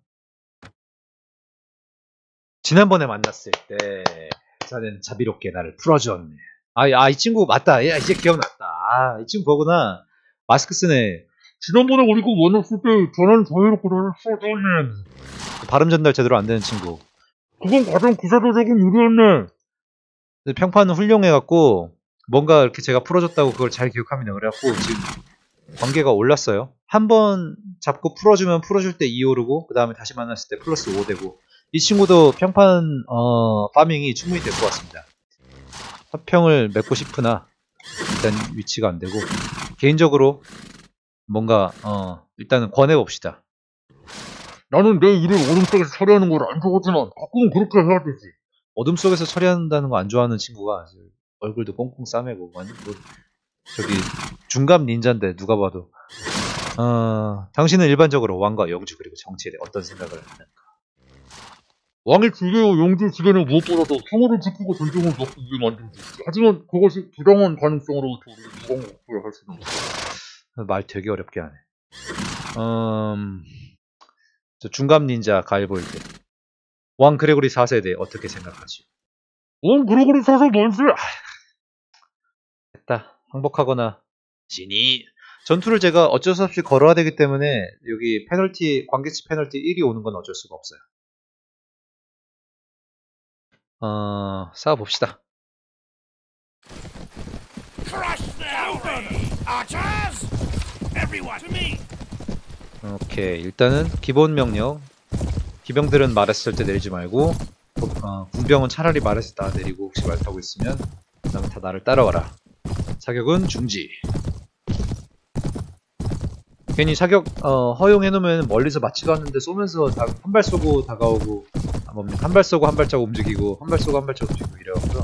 지난번에 만났을 때 저는 자비롭게 나를 풀어주었네. 아, 아, 이 친구 맞다. 야, 이제 기억났다. 아, 이 친구 보구나. 마스크 쓰네. 지난번에 우리가 만났을 때 저는 자유롭게 나를 풀어주었네. 발음 전달 제대로 안 되는 친구. 그건 가장 구사도적인 일이었네. 평판은 훌륭해갖고 뭔가 이렇게 제가 풀어줬다고 그걸 잘 기억합니다. 그래갖고 지금 관계가 올랐어요. 한 번 잡고 풀어주면 풀어줄 때 이 오르고 그 다음에 다시 만났을 때 플러스 오 되고. 이 친구도 평판 어, 파밍이 충분히 될 것 같습니다. 화평을 맺고 싶으나 일단 위치가 안 되고, 개인적으로 뭔가 어, 일단은 권해봅시다. 나는 내 일을 어둠 속에서 처리하는 걸 안 좋아하지만 가끔은 그렇게 해야 되지. 어둠 속에서 처리한다는 거 안 좋아하는 친구가 얼굴도 꽁꽁 싸매고, 아니 뭐 저기 중갑 닌자인데 누가 봐도. 어, 당신은 일반적으로 왕과 영주 그리고 정치에 대해 어떤 생각을 하는가? 왕의 지뢰와 영주 지뢰는 무엇보다도 평화를 지키고 전쟁을 막기 위해 만든 것이지. 하지만 그것이 부당한 가능성으로부터 우리가 무방을 할 수는 없어. 말 되게 어렵게 하네. 음, 저 중갑 닌자 가일볼드. 왕 그레고리 사 세에 대해 어떻게 생각하지? 왕 그레고리 사 세 뭔지? 됐다. 항복하거나. 진이. 전투를 제가 어쩔 수 없이 걸어야 되기 때문에 여기 페널티, 관계치 페널티 일이 오는 건 어쩔 수가 없어요. 어, 싸워봅시다. 오케이, 일단은 기본 명령. 기병들은 말했을 때 내리지 말고, 어, 군병은 차라리 말했을 때 다 내리고, 혹시 말 타고 있으면 그 다음에 다 나를 따라와라. 사격은 중지. 괜히 사격 어, 허용해놓으면 멀리서 맞지도 않는데 쏘면서 한 발 쏘고 다가오고 아, 한 발 쏘고 한 발짝 움직이고 한 발 쏘고 한 발짝 움직이고 이래갖고요.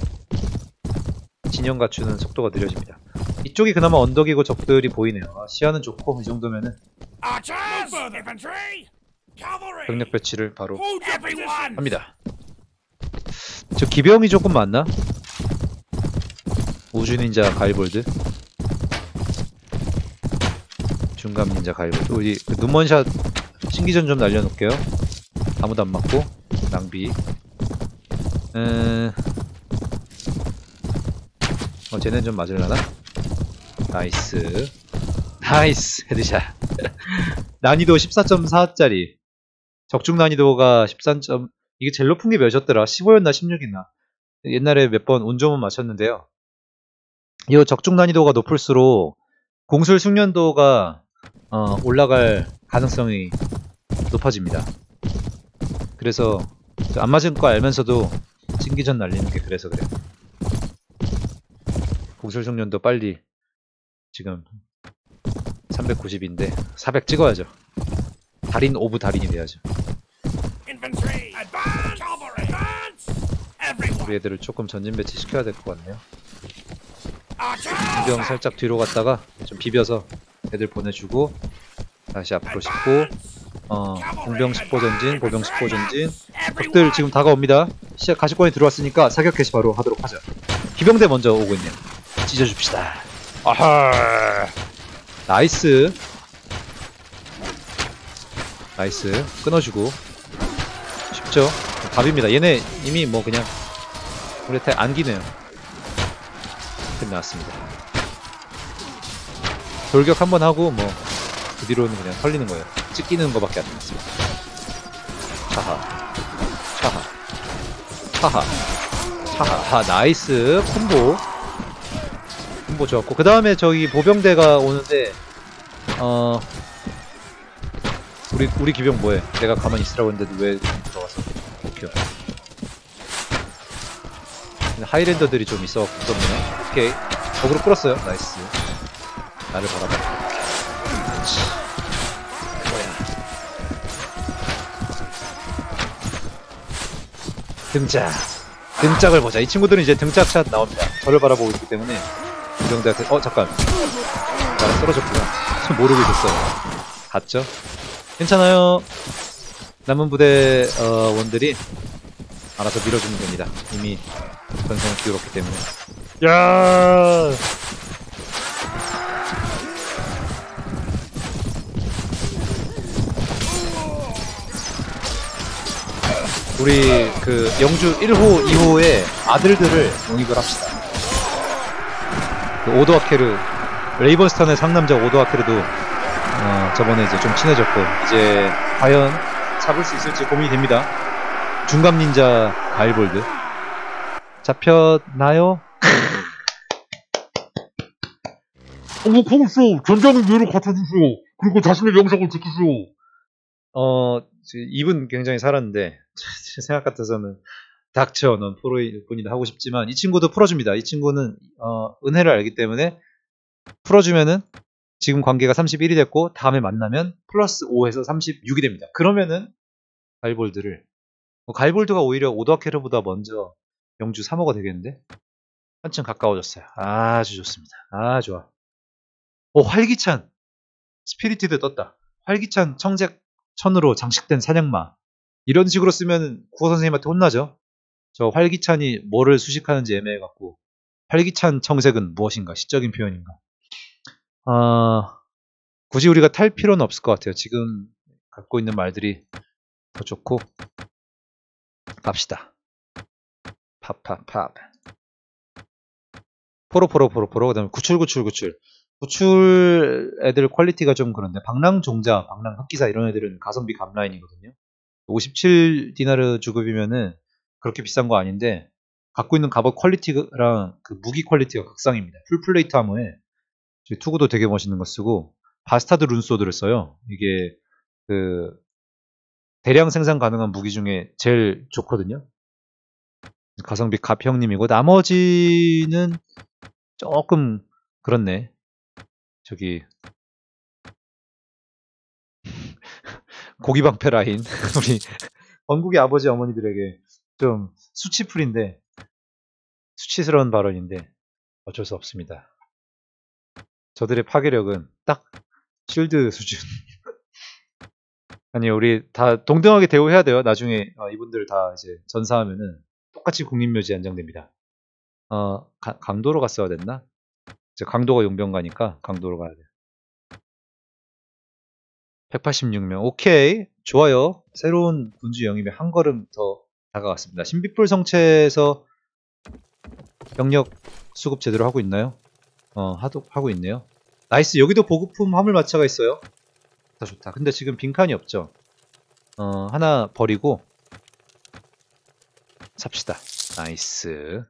진영 갖추는 속도가 느려집니다. 이쪽이 그나마 언덕이고 적들이 보이네요. 아, 시야는 좋고 이 정도면은 Archers! Infantry! Cavalry! 병력 배치를 바로 Hold your everyone! 합니다. 저 기병이 조금 많나? 우주 닌자 가이볼드, 중감 닌자 가이볼드. 우리 그 눈먼샷 신기전 좀 날려놓을게요. 아무도 안 맞고 낭비. 음... 어, 쟤는 좀 맞을라나? 나이스. 나이스 헤드샷. 난이도 십사 점 사짜리. 적중 난이도가 십삼 점... 이게 제일 높은 게 몇이었더라? 십오였나 십육이나? 옛날에 몇 번 운 좋으면 맞췄는데요. 이 적중 난이도가 높을수록 공술 숙련도가 어, 올라갈 가능성이 높아집니다. 그래서 안 맞은 거 알면서도 신기전 날리는 게 그래서 그래요. 공술 숙련도 빨리 지금 삼백구십인데 사백 찍어야죠. 달인 오브 달인이 돼야죠. Infantry! Advance! Cavalry! Advance! Everyone! 우리 애들을 조금 전진 배치 시켜야 될 것 같네요. Archers! 공병 살짝 뒤로 갔다가 좀 비벼서 애들 보내주고 다시 앞으로 싣고 어, 공병 십 호 전진, 보병 십 호 전진. 적들 지금 다가옵니다. 시작 가시권에 들어왔으니까 사격 개시 바로 하도록 하죠. 기병대 먼저 오고 있네요. 찢어줍시다. 아하. 나이스. 나이스. 끊어주고. 쉽죠? 답입니다. 얘네 이미 뭐 그냥 우리한테 안기네요. 끝났습니다. 돌격 한번 하고 뭐 그 뒤로는 그냥 털리는 거예요. 찍기는 거밖에 안 남았습니다. 차하. 차하. 차하. 차하. 나이스. 콤보. 콤보 좋았고. 그 다음에 저기 보병대가 오는데 어 우리 우리 기병 뭐해? 내가 가만히 있으라고 했는데도 왜 들어갔어? 오케이. 하이랜더들이 좀 있어 무섭네. 오케이. 적으로 끌었어요. 나이스. 나를 바라봐. 그렇지. 뭐야. 등짝. 등짝을 보자. 이 친구들은 이제 등짝샷 나옵니다. 저를 바라보고 있기 때문에 기병대한테 어 잠깐. 나랑 떨어졌구나. 모르고 있었어요. 갔죠? 괜찮아요. 남은 부대 어, 원들이 알아서 밀어주면 됩니다. 이미 전성을 기울었기 때문에. 야! 우리 그 영주 일 호, 이 호의 아들들을 영입을 합시다. 그 오도아케르, 레이번스턴의 상남자 오도아케르도 어, 저번에 이제 좀 친해졌고 이제 과연 잡을 수 있을지 고민이 됩니다. 중감 닌자 가일볼드 잡혔나요? 어머 공수 전장의 위를 갖춰주시오. 그리고 자신의 명성을 지키시오. 어 입은 굉장히 살았는데 생각 같아서는 닥쳐 넌 프로일 뿐이다 하고 싶지만 이 친구도 풀어줍니다. 이 친구는 어, 은혜를 알기 때문에 풀어주면은 지금 관계가 삼십일이 됐고 다음에 만나면 플러스 오에서 삼십육이 됩니다. 그러면은 가일볼드를 뭐 가일볼드가 오히려 오더케르보다 먼저 영주 삼 호가 되겠는데 한층 가까워졌어요. 아주 좋습니다. 아 좋아. 오 활기찬 스피리티드 떴다. 활기찬 청색 천으로 장식된 사냥마. 이런 식으로 쓰면 구호 선생님한테 혼나죠. 저 활기찬이 뭐를 수식하는지 애매해갖고 활기찬 청색은 무엇인가? 시적인 표현인가? 아 굳이 우리가 탈 필요는 없을 것 같아요. 지금 갖고 있는 말들이 더 좋고 갑시다. 팝팝팝 포로포로포로포로 그 다음에 구출구출구출 구출 애들 퀄리티가 좀 그런데 방랑종자, 방랑흑기사 이런 애들은 가성비 감라인이거든요. 오십칠 디나르 주급이면은 그렇게 비싼 거 아닌데 갖고 있는 갑옷 퀄리티랑 그 무기 퀄리티가 극상입니다. 풀플레이트 아머에 투구도 되게 멋있는 거 쓰고 바스타드 룬소드를 써요. 이게 그 대량 생산 가능한 무기 중에 제일 좋거든요. 가성비 가평님이고 나머지는 조금 그렇네. 저기 고기방패 라인 우리 건국의 아버지 어머니들에게 좀 수치풀인데 수치스러운 발언인데 어쩔 수 없습니다. 저들의 파괴력은 딱 쉴드 수준. 아니 우리 다 동등하게 대우해야 돼요. 나중에 어, 이분들 다 이제 전사하면은 똑같이 국립묘지에 안장됩니다. 어 가, 강도로 갔어야 됐나? 이제 강도가 용병가니까 강도로 가야 돼요. 백팔십육 명. 오케이. 좋아요. 새로운 군주 영입에 한 걸음 더 다가갔습니다. 신비풀 성체에서 병력 수급 제대로 하고 있나요? 어, 하도, 하고 있네요. 나이스. 여기도 보급품 화물마차가 있어요. 좋다, 좋다. 근데 지금 빈칸이 없죠? 어, 하나 버리고 삽시다. 나이스.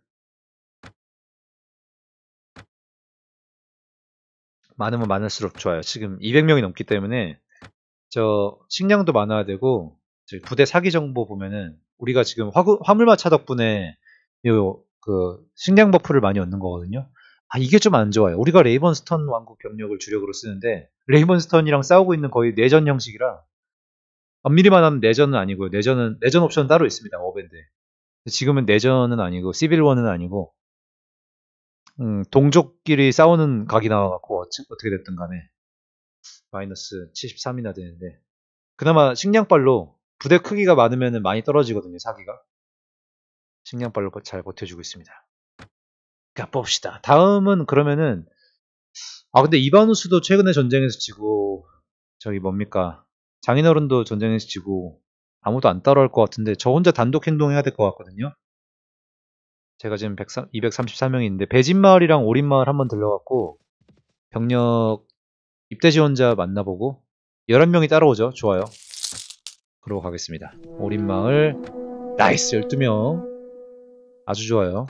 많으면 많을수록 좋아요. 지금 이백 명이 넘기 때문에 저 식량도 많아야 되고 저기 부대 사기 정보 보면은 우리가 지금 화구, 화물마차 덕분에 요 그 식량 버프를 많이 얻는 거거든요. 아 이게 좀 안 좋아요. 우리가 레이번스턴 왕국 병력을 주력으로 쓰는데 레이번스턴이랑 싸우고 있는 거의 내전 형식이라 엄밀히 말하면 내전은 아니고요. 내전은 내전 옵션 따로 있습니다. 워밴드. 지금은 내전은 아니고 시빌워는 아니고 음, 동족끼리 싸우는 각이 나와갖고 어찌, 어떻게 됐든 간에 마이너스 칠십삼이나 되는데 그나마 식량빨로 부대 크기가 많으면 많이 떨어지거든요. 사기가. 식량빨로 잘 버텨주고 있습니다. 가봅시다. 다음은 그러면은 아 근데 이바누스도 최근에 전쟁에서 지고 저기 뭡니까 장인어른도 전쟁에서 지고 아무도 안 따라올 것 같은데 저 혼자 단독 행동해야 될 것 같거든요. 제가 지금 이백삼십사 명이 있는데 배진마을이랑 오린마을 한번 들러갖고 병력 입대 지원자 만나보고 열한 명이 따라오죠. 좋아요. 그러고 가겠습니다. 오린마을 나이스 열두 명 아주 좋아요.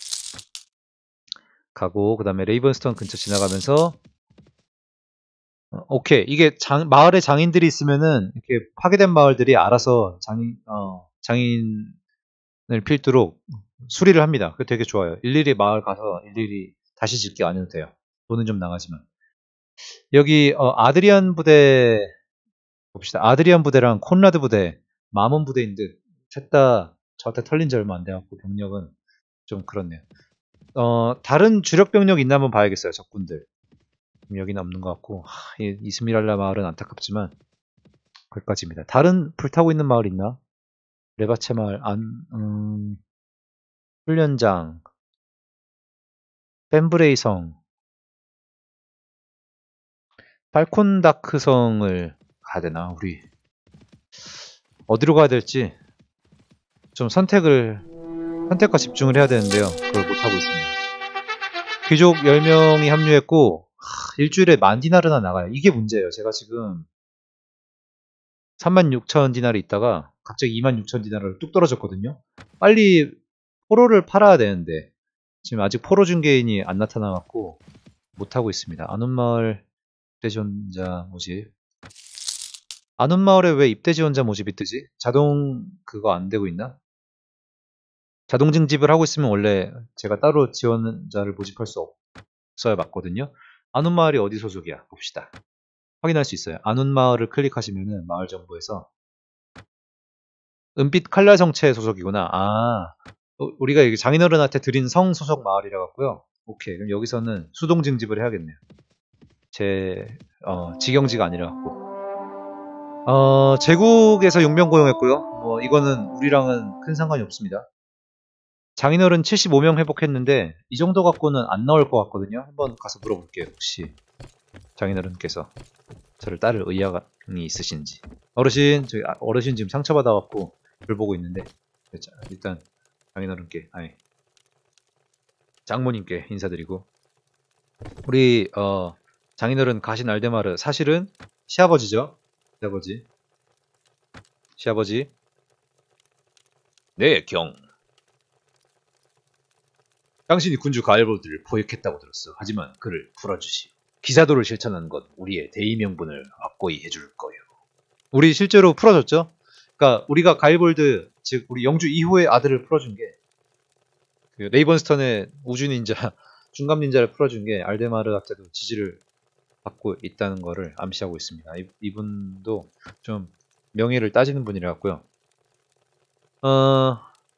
가고 그 다음에 레이번스턴 근처 지나가면서 어, 오케이 이게 장, 마을에 장인들이 있으면은 이렇게 파괴된 마을들이 알아서 장인 어, 장인을 필두로 수리를 합니다. 그게 되게 좋아요. 일일이 마을 가서 일일이 다시 짓기 안 해도 돼요. 돈은 좀 나가지만 여기 어, 아드리안 부대 봅시다. 아드리안 부대랑 콘라드 부대 마몬 부대인데 셋 다 저한테 털린 지 얼마 안 돼갖고 병력은 좀 그렇네요. 어, 다른 주력 병력 있나 한번 봐야겠어요. 적군들. 여기는 없는 것 같고 하, 이, 이스미랄라 마을은 안타깝지만 거기까지입니다. 다른 불타고 있는 마을 있나? 레바체 마을 안 음, 훈련장 펜브레이 성 팔콘다크 성을 가야 되나 우리 어디로 가야 될지 좀 선택을 선택과 집중을 해야 되는데요. 그걸 못하고 있습니다. 귀족 열 명이 합류했고 하, 일주일에 만 디나르나 나가요. 이게 문제예요. 제가 지금 삼만 육천 디나르 있다가 갑자기 이만 육천 디나르로 뚝 떨어졌거든요. 빨리 포로를 팔아야 되는데 지금 아직 포로 중개인이 안 나타나갖고 못하고 있습니다. 안온마을 입대지원자 모집 안온마을에 왜 입대지원자 모집이 뜨지? 자동 그거 안 되고 있나? 자동 증집을 하고 있으면 원래 제가 따로 지원자를 모집할 수 없어야 맞거든요. 안온마을이 어디 소속이야? 봅시다. 확인할 수 있어요. 안온마을을 클릭하시면은 마을 정보에서 은빛 칼날 성체 소속이구나. 아, 우리가 여기 장인어른한테 드린 성 소속 마을이라 갖고요. 오케이. 그럼 여기서는 수동 증집을 해야겠네요. 제 어, 직영지가 아니라 갖고. 어, 제국에서 용병 고용했고요. 뭐 이거는 우리랑은 큰 상관이 없습니다. 장인어른 칠십오 명 회복했는데 이 정도 갖고는 안 나올 것 같거든요. 한번 가서 물어볼게요. 혹시 장인어른께서 저를 따를 의향이 있으신지. 어르신, 저기 어르신 지금 상처받아갖고 별 보고 있는데 일단 장인어른께, 아니 장모님께 인사드리고 우리 어, 장인어른 가신 알데마르 사실은 시아버지죠. 시아버지. 시아버지. 네, 경. 당신이 군주 가일볼드를 포획했다고 들었어. 하지만 그를 풀어주시. 기사도를 실천한 것 우리의 대의 명분을 확고히 해줄 거예요. 우리 실제로 풀어줬죠? 그러니까 우리가 가일볼드, 즉 우리 영주 이 호의 아들을 풀어준 게 그 레이번스턴의 우주 닌자, 중갑 닌자를 풀어준 게 알데마르한테도 지지를 받고 있다는 거를 암시하고 있습니다. 이, 이분도 좀 명예를 따지는 분이라 갖고요. 어,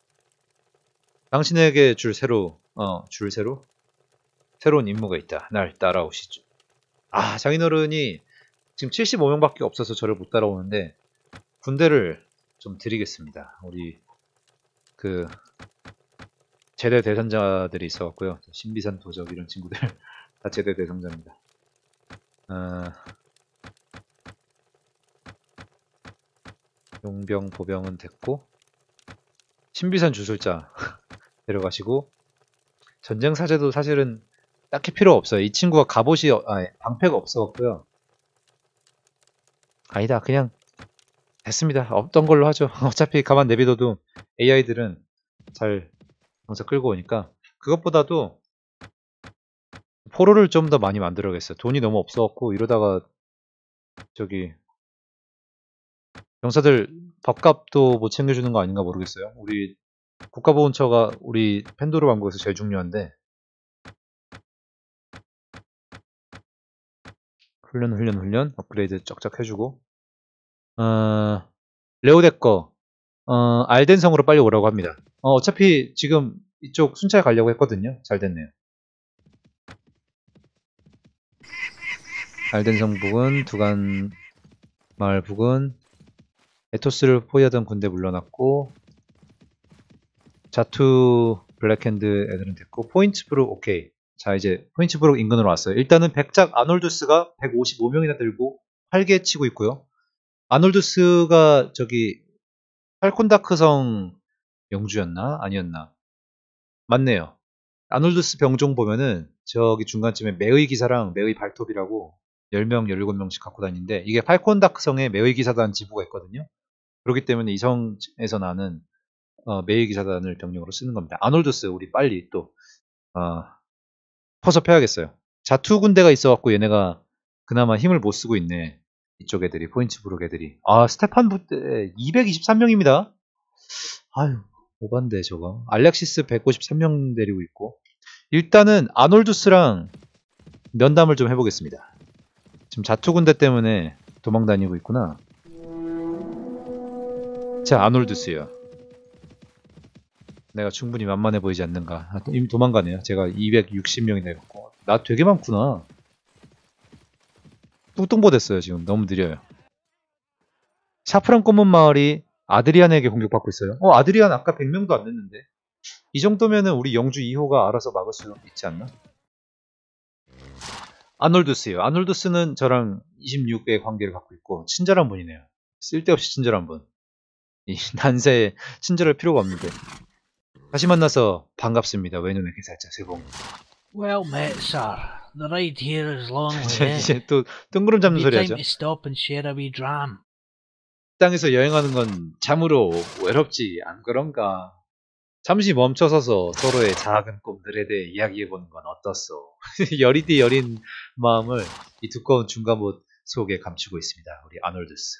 당신에게 줄 새로, 어, 줄 새로? 새로운 임무가 있다. 날 따라오시죠. 아, 장인어른이 지금 칠십오 명밖에 없어서 저를 못 따라오는데, 군대를 좀 드리겠습니다. 우리, 그, 제대 대상자들이 있어갖고요. 신비산 도적 이런 친구들 다 제대 대상자입니다. 어, 용병, 보병은 됐고, 신비산 주술자 데려가시고, 전쟁 사제도 사실은 딱히 필요 없어요. 이 친구가 갑옷이, 어- 아니, 방패가 없어갖고요. 아니다, 그냥 됐습니다. 없던 걸로 하죠. 어차피 가만 내비둬도 에이아이들은 잘 병사 끌고 오니까. 그것보다도 포로를 좀 더 많이 만들어야겠어요. 돈이 너무 없어갖고 이러다가 저기 병사들 밥값도 못 챙겨주는 거 아닌가 모르겠어요. 우리 국가보훈처가 우리 펜도르 왕국에서 제일 중요한데, 훈련 훈련 훈련 업그레이드 쫙쫙 해주고, 어, 레오데꺼 어, 알덴성으로 빨리 오라고 합니다. 어, 어차피 지금 이쪽 순찰 가려고 했거든요. 잘 됐네요. 알덴성 부근, 두간 마을 부근, 에토스를 포위하던 군대 물러났고, 자투 블랙핸드 애들은 됐고, 포인츠브룩 오케이. 자, 이제 포인츠브룩 인근으로 왔어요. 일단은 백작 아놀두스가 백오십오 명이나 들고 활개 치고 있고요. 아놀두스가 저기 팔콘다크성 영주였나? 아니었나? 맞네요. 아놀두스 병종 보면은 저기 중간쯤에 매의 기사랑 매의 발톱이라고 열 명, 열일곱 명씩 갖고 다니는데, 이게 팔콘다크성에 매의 기사단 지부가 있거든요. 그렇기 때문에 이 성에서 나는 어, 매의 기사단을 병력으로 쓰는 겁니다. 아놀두스 우리 빨리 또 어, 포섭해야겠어요. 자투 군대가 있어갖고 얘네가 그나마 힘을 못 쓰고 있네. 이쪽 애들이, 포인츠부르크 애들이. 아, 스테판 부대 이백이십삼 명입니다. 아유, 오반데 저거. 알렉시스 백오십삼 명 데리고 있고. 일단은 아놀두스랑 면담을 좀 해보겠습니다. 지금 자투 군대 때문에 도망 다니고 있구나. 자, 아놀두스요. 내가 충분히 만만해 보이지 않는가. 아, 이미 도망가네요. 제가 이백육십 명이나 있고. 나 되게 많구나. 뚱뚱보 됐어요. 지금 너무 느려요. 샤프란 꼬문 마을이 아드리안에게 공격받고 있어요. 어, 아드리안 아까 백 명도 안 됐는데. 이 정도면은 우리 영주 이 호가 알아서 막을 수 있지 않나? 아놀두스요. 아놀두스는 저랑 이십육 회 관계를 갖고 있고 친절한 분이네요. 쓸데없이 친절한 분. 이 난세에 친절할 필요가 없는데. 다시 만나서 반갑습니다. 외눈의 개살자 세봉. Well met, sir. The ride here is long 이제, way. 이제 또 뜬구름 잡는 Be 소리 time 하죠. to stop and share a wee dram. 땅에서 여행하는 건 참으로 외롭지 않 그런가. 잠시 멈춰서서 서로의 작은 꿈들에 대해 이야기해보는 건 어떻소? 여리디 여린 마음을 이 두꺼운 중간옷 속에 감추고 있습니다. 우리 아놀두스.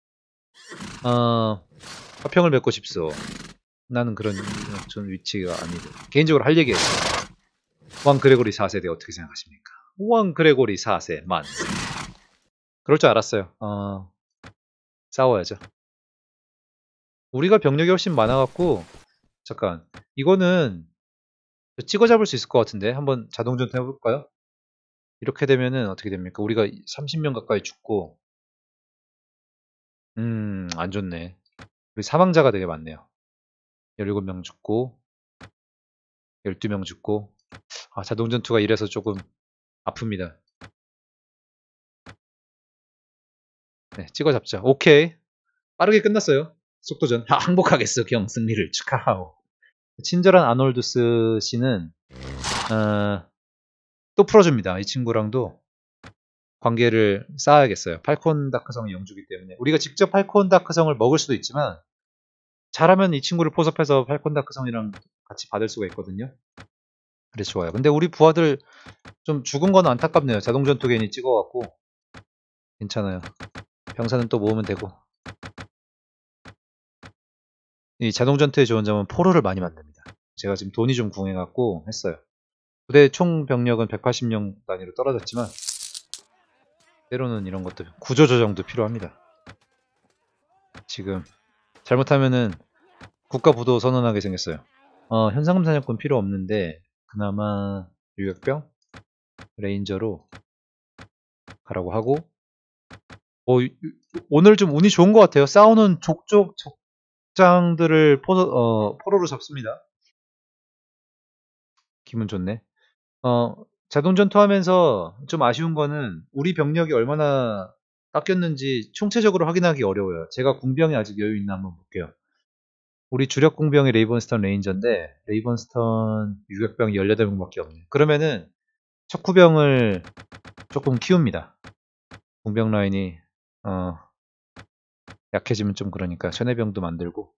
어, 화평을 맺고 싶소. 나는 그런 전 위치가 아니고 개인적으로 할 얘기가 있어요. 왕 그레고리 사 세에 대해 어떻게 생각하십니까? 왕 그레고리 사 세 만세. 그럴 줄 알았어요. 어, 싸워야죠. 우리가 병력이 훨씬 많아갖고, 잠깐, 이거는 찍어 잡을 수 있을 것 같은데 한번 자동전투 해볼까요? 이렇게 되면은 어떻게 됩니까? 우리가 삼십 명 가까이 죽고, 음, 안 좋네. 우리 사망자가 되게 많네요. 열일곱 명 죽고, 열두 명 죽고. 아, 자동전투가 이래서 조금 아픕니다. 네, 찍어 잡자. 오케이. 빠르게 끝났어요. 속도전. 아, 항복하겠어. 경 승리를 축하하오. 친절한 아놀두스 씨는 어, 또 풀어줍니다. 이 친구랑도 관계를 쌓아야겠어요. 팔콘 다크성의 영주기 때문에 우리가 직접 팔콘 다크성을 먹을 수도 있지만 잘하면 이 친구를 포섭해서 팔콘 다크성이랑 같이 받을 수가 있거든요. 그래서 좋아요. 근데 우리 부하들 좀 죽은 건 안타깝네요. 자동전투 괜히 찍어갖고. 괜찮아요. 병사는 또 모으면 되고. 이 자동전투의 좋은 점은 포로를 많이 만듭니다. 제가 지금 돈이 좀 궁해갖고 했어요. 부대 총 병력은 백팔십 명 단위로 떨어졌지만 때로는 이런 것도 구조조정도 필요합니다. 지금 잘못하면은 국가부도 선언하게 생겼어요. 어, 현상금 사냥꾼 필요 없는데 그나마 유격병 레인저로 가라고 하고 어, 이- 오늘 좀 운이 좋은 것 같아요. 싸우는 족족 족장들을 포, 어, 포로로 잡습니다. 기분 좋네. 어, 자동 전투하면서 좀 아쉬운 거는 우리 병력이 얼마나 깎였는지 총체적으로 확인하기 어려워요. 제가 궁병이 아직 여유 있나 한번 볼게요. 우리 주력 궁병이 레이번스턴 레인저인데 레이번스턴 유격병이 열여덟 명밖에 없네. 그러면은 척후병을 조금 키웁니다. 궁병 라인이 어, 약해지면 좀 그러니까 셔내병도 만들고.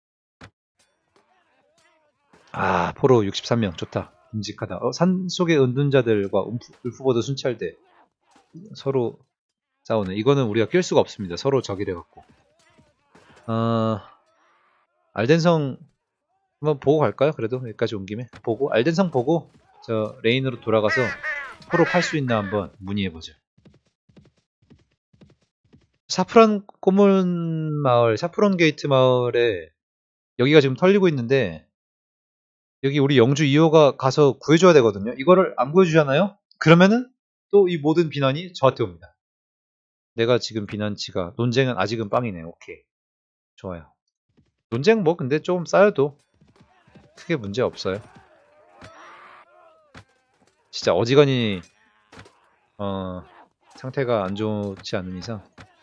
아, 포로 육십삼 명 좋다. 듬직하다. 어, 산속의 은둔자들과 울프, 울프보드 순찰대 서로 싸우네. 이거는 우리가 낄 수가 없습니다. 서로 적이래 갖고. 어, 알덴성 한번 보고 갈까요? 그래도 여기까지 온 김에 보고 알덴성 보고 저 레인으로 돌아가서 포로 팔 수 있나 한번 문의해보죠. 사프란 꼬문 마을, 사프론 게이트 마을에 여기가 지금 털리고 있는데 여기 우리 영주 이 호가 가서 구해줘야 되거든요. 이거를 안 구해주잖아요? 그러면은 또 이 모든 비난이 저한테 옵니다. 내가 지금 비난치가 논쟁은 아직은 빵이네. 오케이. 좋아요. 논쟁 뭐 근데 좀 쌓여도 크게 문제 없어요. 진짜 어지간히 어, 상태가 안 좋지 않은 이상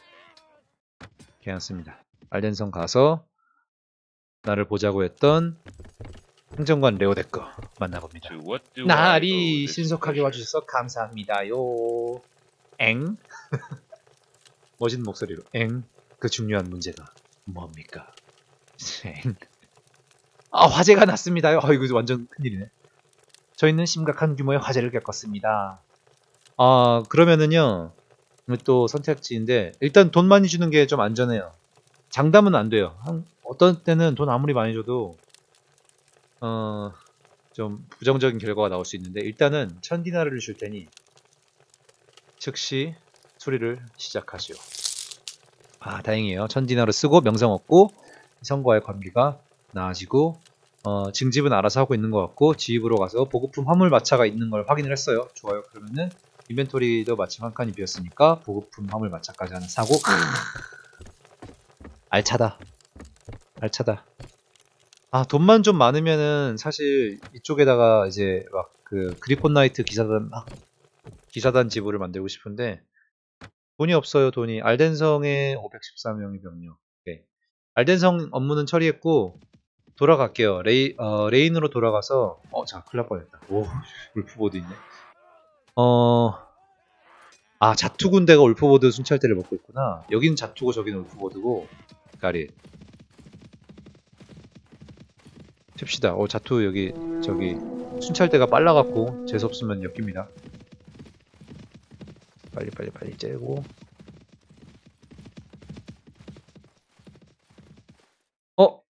괜찮습니다. 알덴성 가서 나를 보자고 했던 행정관 레오데꺼 만나봅니다. To what do I owe 나리 this 신속하게 pleasure? 와주셔서 감사합니다요. 엥? 멋진 목소리로 엥? 그 중요한 문제가 뭡니까? 엥? 아, 화재가 났습니다요. 아, 이거 완전 큰일이네. 저희는 심각한 규모의 화재를 겪었습니다. 아, 그러면은요 또 선택지인데 일단 돈 많이 주는 게 좀 안전해요. 장담은 안 돼요. 한, 어떤 때는 돈 아무리 많이 줘도 어, 좀 부정적인 결과가 나올 수 있는데 일단은 천 디나르를 줄 테니 즉시 수리를 시작하시오. 아, 다행이에요. 천 디나르 쓰고 명성 얻고 성과의 관계가 나아지고 어, 증집은 알아서 하고 있는 것 같고 지입으로 가서 보급품 화물 마차가 있는 걸 확인을 했어요. 좋아요. 그러면은 인벤토리도 마침 한 칸이 비었으니까 보급품 화물 마차까지 하나 사고 알차다. 알차다. 아, 돈만 좀 많으면은 사실 이쪽에다가 이제 막 그 그리폰 나이트 기사단 막 기사단 지부를 만들고 싶은데 돈이 없어요. 돈이. 알덴성에 오백십사 명의 병력. 네. 알덴성 업무는 처리했고 돌아갈게요. 레이 어, 레인으로 돌아가서 어, 자, 큰일 날 뻔했다. 오, 울프보드 있네. 어, 아, 자투 군대가 울프보드 순찰대를 먹고 있구나. 여기는 자투고 저기는 울프보드고. 까리. 튑시다. 어, 자투 여기 저기 순찰대가 빨라갖고 재수없으면 엮입니다. 빨리 빨리 빨리 째고. 어?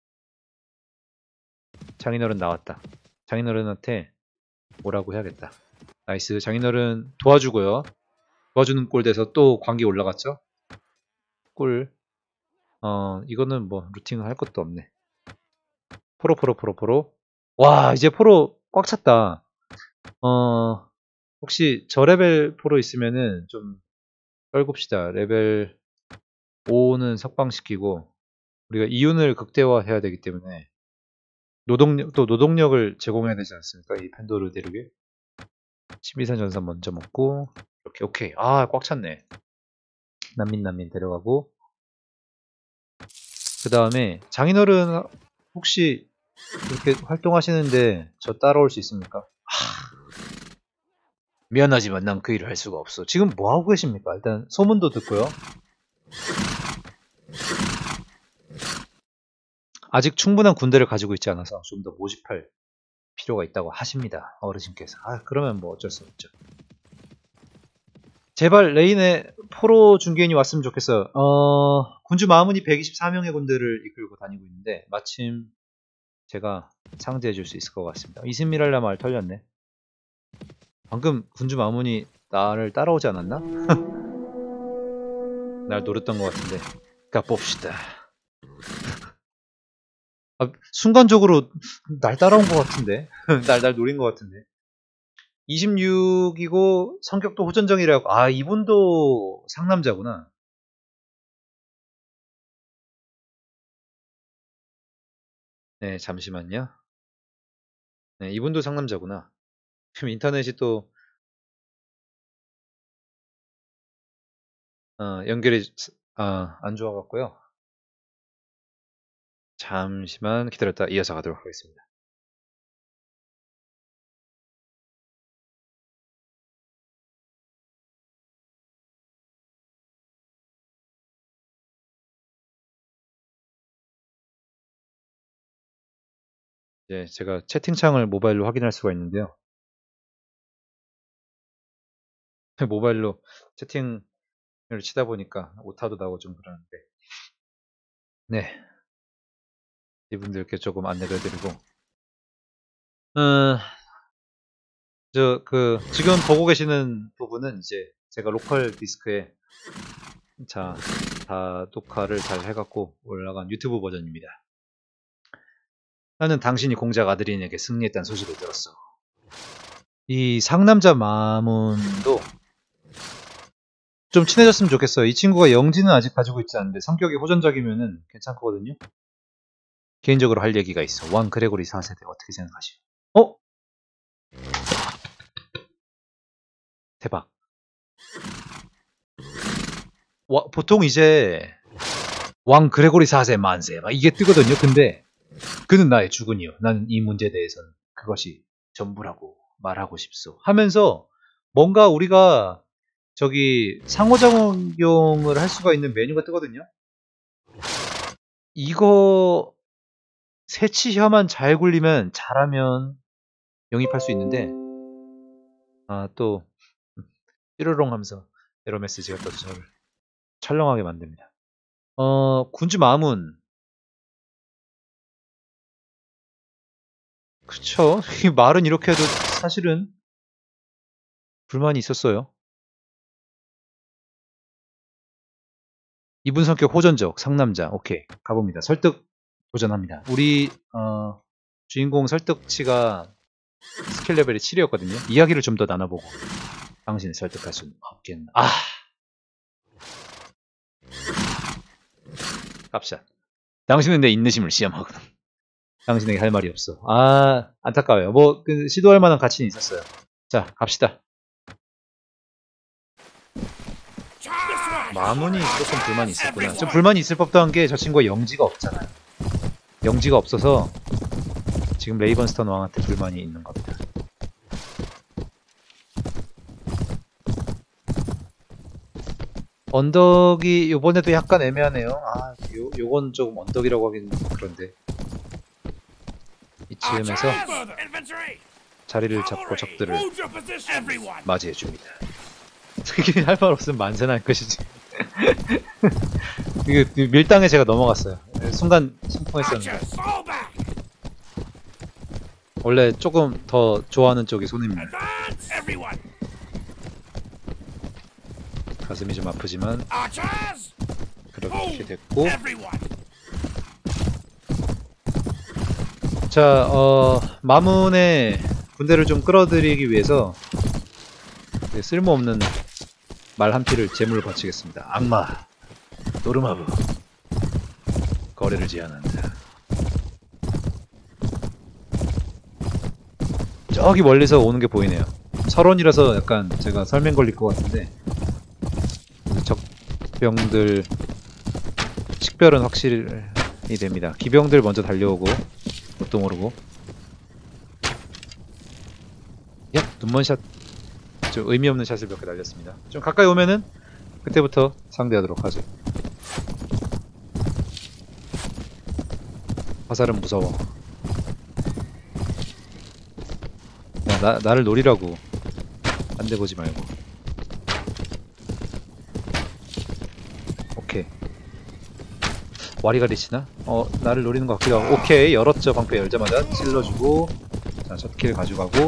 장인어른 나왔다. 장인어른한테 뭐라고 해야겠다. 나이스. 장인어른 도와주고요. 도와주는 꼴 돼서 또 관계 올라갔죠? 꿀. 어, 이거는 뭐 루팅을 할 것도 없네. 포로 포로 포로 포로. 와, 이제 포로 꽉 찼다. 어, 혹시 저 레벨 포로 있으면은 좀 떨굽시다. 레벨 오는 석방시키고 우리가 이윤을 극대화해야 되기 때문에 노동력, 또 노동력을 제공해야 되지 않습니까? 이 펜도르 대륙에. 십이선 전선 먼저 먹고 이렇게 오케이. 아, 꽉 찼네. 난민 난민 데려가고 그 다음에 장인어른 혹시 이렇게 활동하시는데 저 따라올 수 있습니까? 하, 미안하지만 난 그 일을 할 수가 없어. 지금 뭐 하고 계십니까? 일단 소문도 듣고요. 아직 충분한 군대를 가지고 있지 않아서 좀 더 모집할 필요가 있다고 하십니다. 어르신께서. 아, 그러면 뭐 어쩔 수 없죠. 제발 레인에 포로 중개인이 왔으면 좋겠어요. 어, 군주 마문이 백이십사 명의 군대를 이끌고 다니고 있는데 마침 제가 상대해 줄 수 있을 것 같습니다. 이스미랄라 말 털렸네. 방금 군주 마문이 나를 따라오지 않았나? 날 노렸던 것 같은데 가봅시다. 아, 순간적으로 날 따라온 것 같은데. 날, 날 노린 것 같은데. 이십육이고 성격도 호전적이라고. 아, 이분도 상남자구나. 네, 잠시만요. 네, 이분도 상남자구나. 지금 인터넷이 또 어, 연결이 아, 안 좋아갖고요. 잠시만 기다렸다 이어서 가도록 하겠습니다. 이제 제가 채팅창을 모바일로 확인할 수가 있는데요. 모바일로 채팅을 치다 보니까 오타도 나고 좀 그러는데, 네, 이분들께 조금 안내를 해드리고, 어, 저 그 지금 보고 계시는 부분은 이제 제가 로컬 디스크에 자 다 녹화를 잘 해갖고 올라간 유튜브 버전입니다. 나는 당신이 공작 아드린에게 승리했다는 소식을 들었어. 이 상남자 마문도 좀 친해졌으면 좋겠어요. 이 친구가 영지는 아직 가지고 있지 않은데 성격이 호전적이면은 괜찮거든요. 개인적으로 할 얘기가 있어. 왕 그레고리 사 세대 어떻게 생각하시오? 어? 대박. 와, 보통 이제 왕 그레고리 사 세 만세 막 이게 뜨거든요. 근데 그는 나의 주군이요. 나는 이 문제에 대해서는 그것이 전부라고 말하고 싶소. 하면서 뭔가 우리가 저기 상호작용을 할 수가 있는 메뉴가 뜨거든요. 이거 새치혀만 잘 굴리면 잘하면 영입할 수 있는데 아 또 찌르롱 하면서 에러 메시지가 또 저를 철렁하게 만듭니다. 어 군주 마문 그쵸. 이 말은 이렇게 해도 사실은 불만이 있었어요. 이분 성격 호전적 상남자. 오케이 가봅니다. 설득 도전합니다. 우리 어, 주인공 설득치가 스킬 레벨이 칠이었거든요. 이야기를 좀 더 나눠보고 당신을 설득할 수는 없겠나. 아 깝샷. 당신은 내 인내심을 시험하거든. 당신에게 할 말이 없어. 아 안타까워요. 뭐 그, 시도할 만한 가치는 있었어요. 자 갑시다. 마문이 조금 불만이 있었구나. 좀 불만이 있을 법도 한 게 저 친구가 영지가 없잖아요. 영지가 없어서 지금 레이번스턴 왕한테 불만이 있는 겁니다. 언덕이 요번에도 약간 애매하네요. 아, 요, 요건 조금 언덕이라고 하긴 그런데 이쯤에서 자리를 잡고 적들을 맞이해줍니다. 특히 할 말 없으면 만세나 할 것이지. 이게 밀당에 제가 넘어갔어요. 순간 심쿵했었는데 원래 조금 더 좋아하는 쪽이 손입니다. 가슴이 좀 아프지만 그렇게 됐고 자, 어, 마문의 군대를 좀 끌어들이기 위해서 쓸모없는 말 한 피를 제물로 바치겠습니다. 악마 노르마브 거래를 제안한다. 저기 멀리서 오는 게 보이네요. 설원이라서 약간 제가 설명 걸릴 것 같은데 적병들 식별은 확실히 됩니다. 기병들 먼저 달려오고 뭣도 모르고 야 눈먼 샷 좀 의미 없는 샷을 몇 개 날렸습니다. 좀 가까이 오면은 그때부터 상대하도록 하죠. 화살은 무서워. 야, 나, 나를 노리라고. 안 돼 보지 말고. 오케이. 와리가리 치나? 어, 나를 노리는 것 같기도 하고. 오케이, 열었죠. 방패 열자마자 찔러주고. 자, 샷킬 가져가고.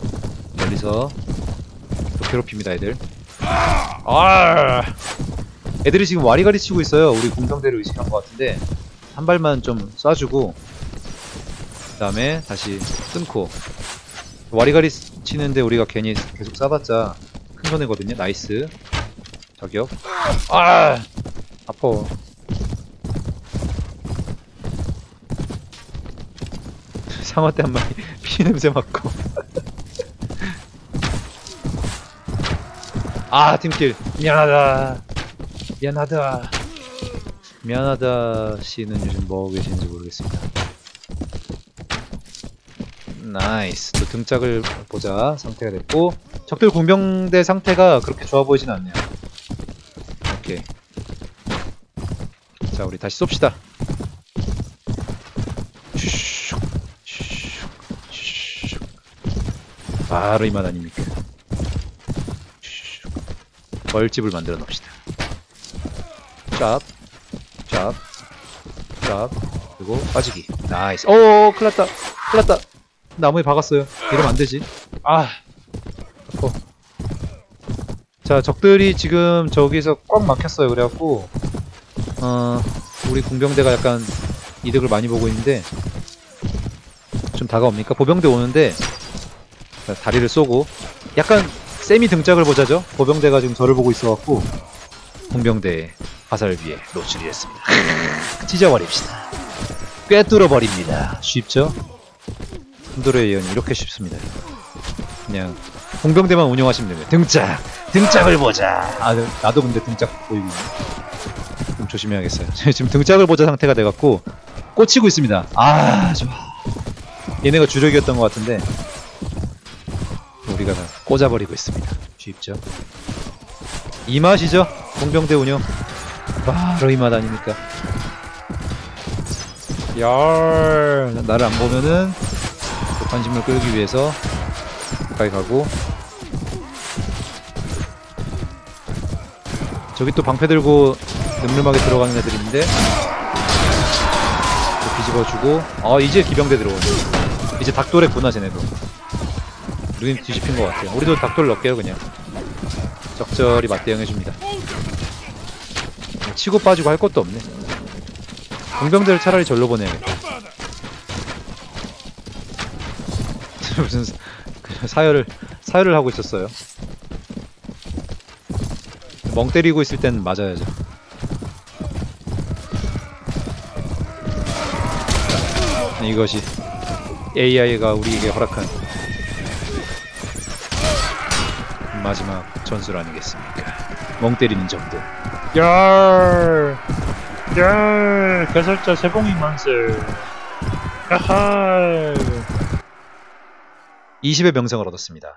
멀리서 또 괴롭힙니다, 애들. 아! 애들이 지금 와리가리 치고 있어요. 우리 공병대를 의식한 것 같은데 한 발만 좀 쏴주고 그 다음에 다시 끊고. 와리가리 치는데 우리가 괜히 계속 쏴봤자 큰 손해거든요. 나이스 저격. 아 아파. 상어떼 한 마리 피 냄새 맡고. 아 팀킬. 미안하다 미안하다 미안하다 씨는 요즘 뭐하고 계시는지 모르겠습니다. 나이스. 또 등짝을 보자. 상태가 됐고 적들 공병대 상태가 그렇게 좋아 보이진 않네요. 오케이. 자 우리 다시 쏩시다. 슉슉 슉슉 슉슉. 바로 이만 아닙니까. 슉슉. 벌집을 만들어 놓읍시다. 짭 짭 짭 그리고 빠지기. 나이스. 오 큰일났다 큰일났다. 나무에 박았어요. 이러면 안되지. 아 어. 자 적들이 지금 저기서 꽉 막혔어요. 그래갖고 어 우리 공병대가 약간 이득을 많이 보고 있는데 좀 다가옵니까? 보병대 오는데 자, 다리를 쏘고 약간 세미 등짝을 보자죠. 보병대가 지금 저를 보고 있어갖고 공병대의 화살비에 노출이 됐습니다. 찢어버립시다. 꿰뚫어버립니다. 쉽죠? hun도의 예언이 이렇게 쉽습니다. 그냥 공병대만 운영하시면 됩니다. 등짝! 등짝을 보자! 아 나도 근데 등짝 보이고 좀 조심해야겠어요. 지금 등짝을 보자 상태가 돼갖고 꽂히고 있습니다. 아 좋아. 얘네가 주력이었던 것 같은데 우리가 다 꽂아버리고 있습니다. 쉽죠? 이 맛이죠? 공병대 운영. 바로 이 맛 아닙니까? 열 나를 안 보면은 관심을 끌기 위해서 가까이 가고. 저기 또 방패 들고 늠름하게 들어가는 애들이 있는데 또 뒤집어주고. 아 이제 기병대 들어오네. 이제 닭돌했구나 쟤네도. 눈이 뒤집힌 것 같아요. 우리도 닭돌 넣을게요 그냥. 적절히 맞대응해줍니다. 치고 빠지고 할 것도 없네. 공병대를 차라리 절로 보내야겠다. 무슨 사열을 사열을 하고 있었어요. 멍 때리고 있을 땐 맞아야죠. 이것이 에이아이가 우리에게 허락한 마지막 전술 아니겠습니까? 멍 때리는 적들. 열! 열! 개설자 세봉이 만세. 야하! 이십의 명성을 얻었습니다.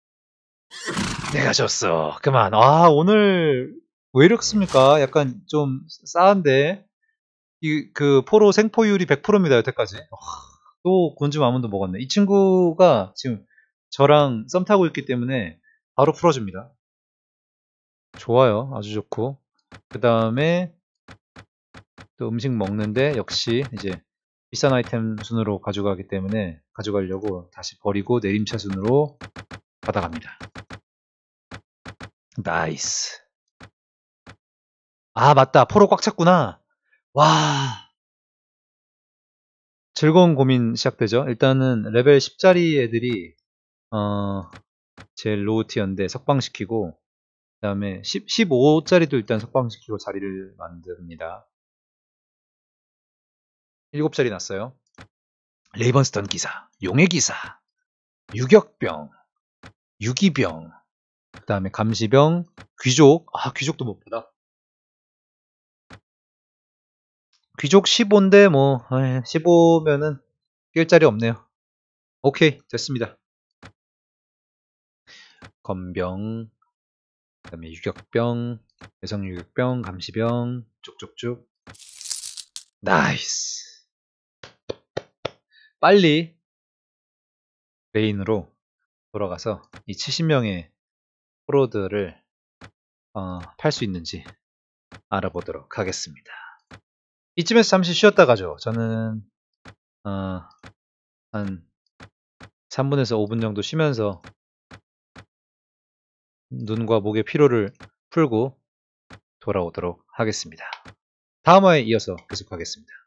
내가 졌어. 그만. 아 오늘 왜 이렇습니까? 약간 좀 싸한데 이 그 포로 생포율이 백 퍼센트입니다 여태까지. 와, 또 곤즈 아몬드 먹었네. 이 친구가 지금 저랑 썸 타고 있기 때문에 바로 풀어줍니다. 좋아요. 아주 좋고. 그 다음에 또 음식 먹는데 역시 이제 비싼 아이템 순으로 가져가기 때문에 가져가려고 다시 버리고 내림차 순으로 받아갑니다. 나이스. 아 맞다. 포로 꽉 찼구나. 와 즐거운 고민 시작되죠. 일단은 레벨 십짜리 애들이 어 제일 로우 티어인데 석방시키고 그 다음에 십오짜리도 일단 석방시키고 자리를 만듭니다. 일곱짜리 났어요. 레이번스턴 기사, 용의 기사, 유격병, 유기병, 그 다음에 감시병, 귀족. 아 귀족도 못 받아. 귀족 십오인데 뭐 에이, 십오면은 낄 자리 없네요. 오케이 됐습니다. 건병, 그 다음에 유격병, 여성 유격병, 감시병 쭉쭉쭉. 나이스. 빨리 메인으로 돌아가서 이 칠십 명의 프로들을 어, 팔 수 있는지 알아보도록 하겠습니다. 이쯤에서 잠시 쉬었다 가죠. 저는 어, 한 삼 분에서 오 분 정도 쉬면서 눈과 목의 피로를 풀고 돌아오도록 하겠습니다. 다음 화에 이어서 계속하겠습니다.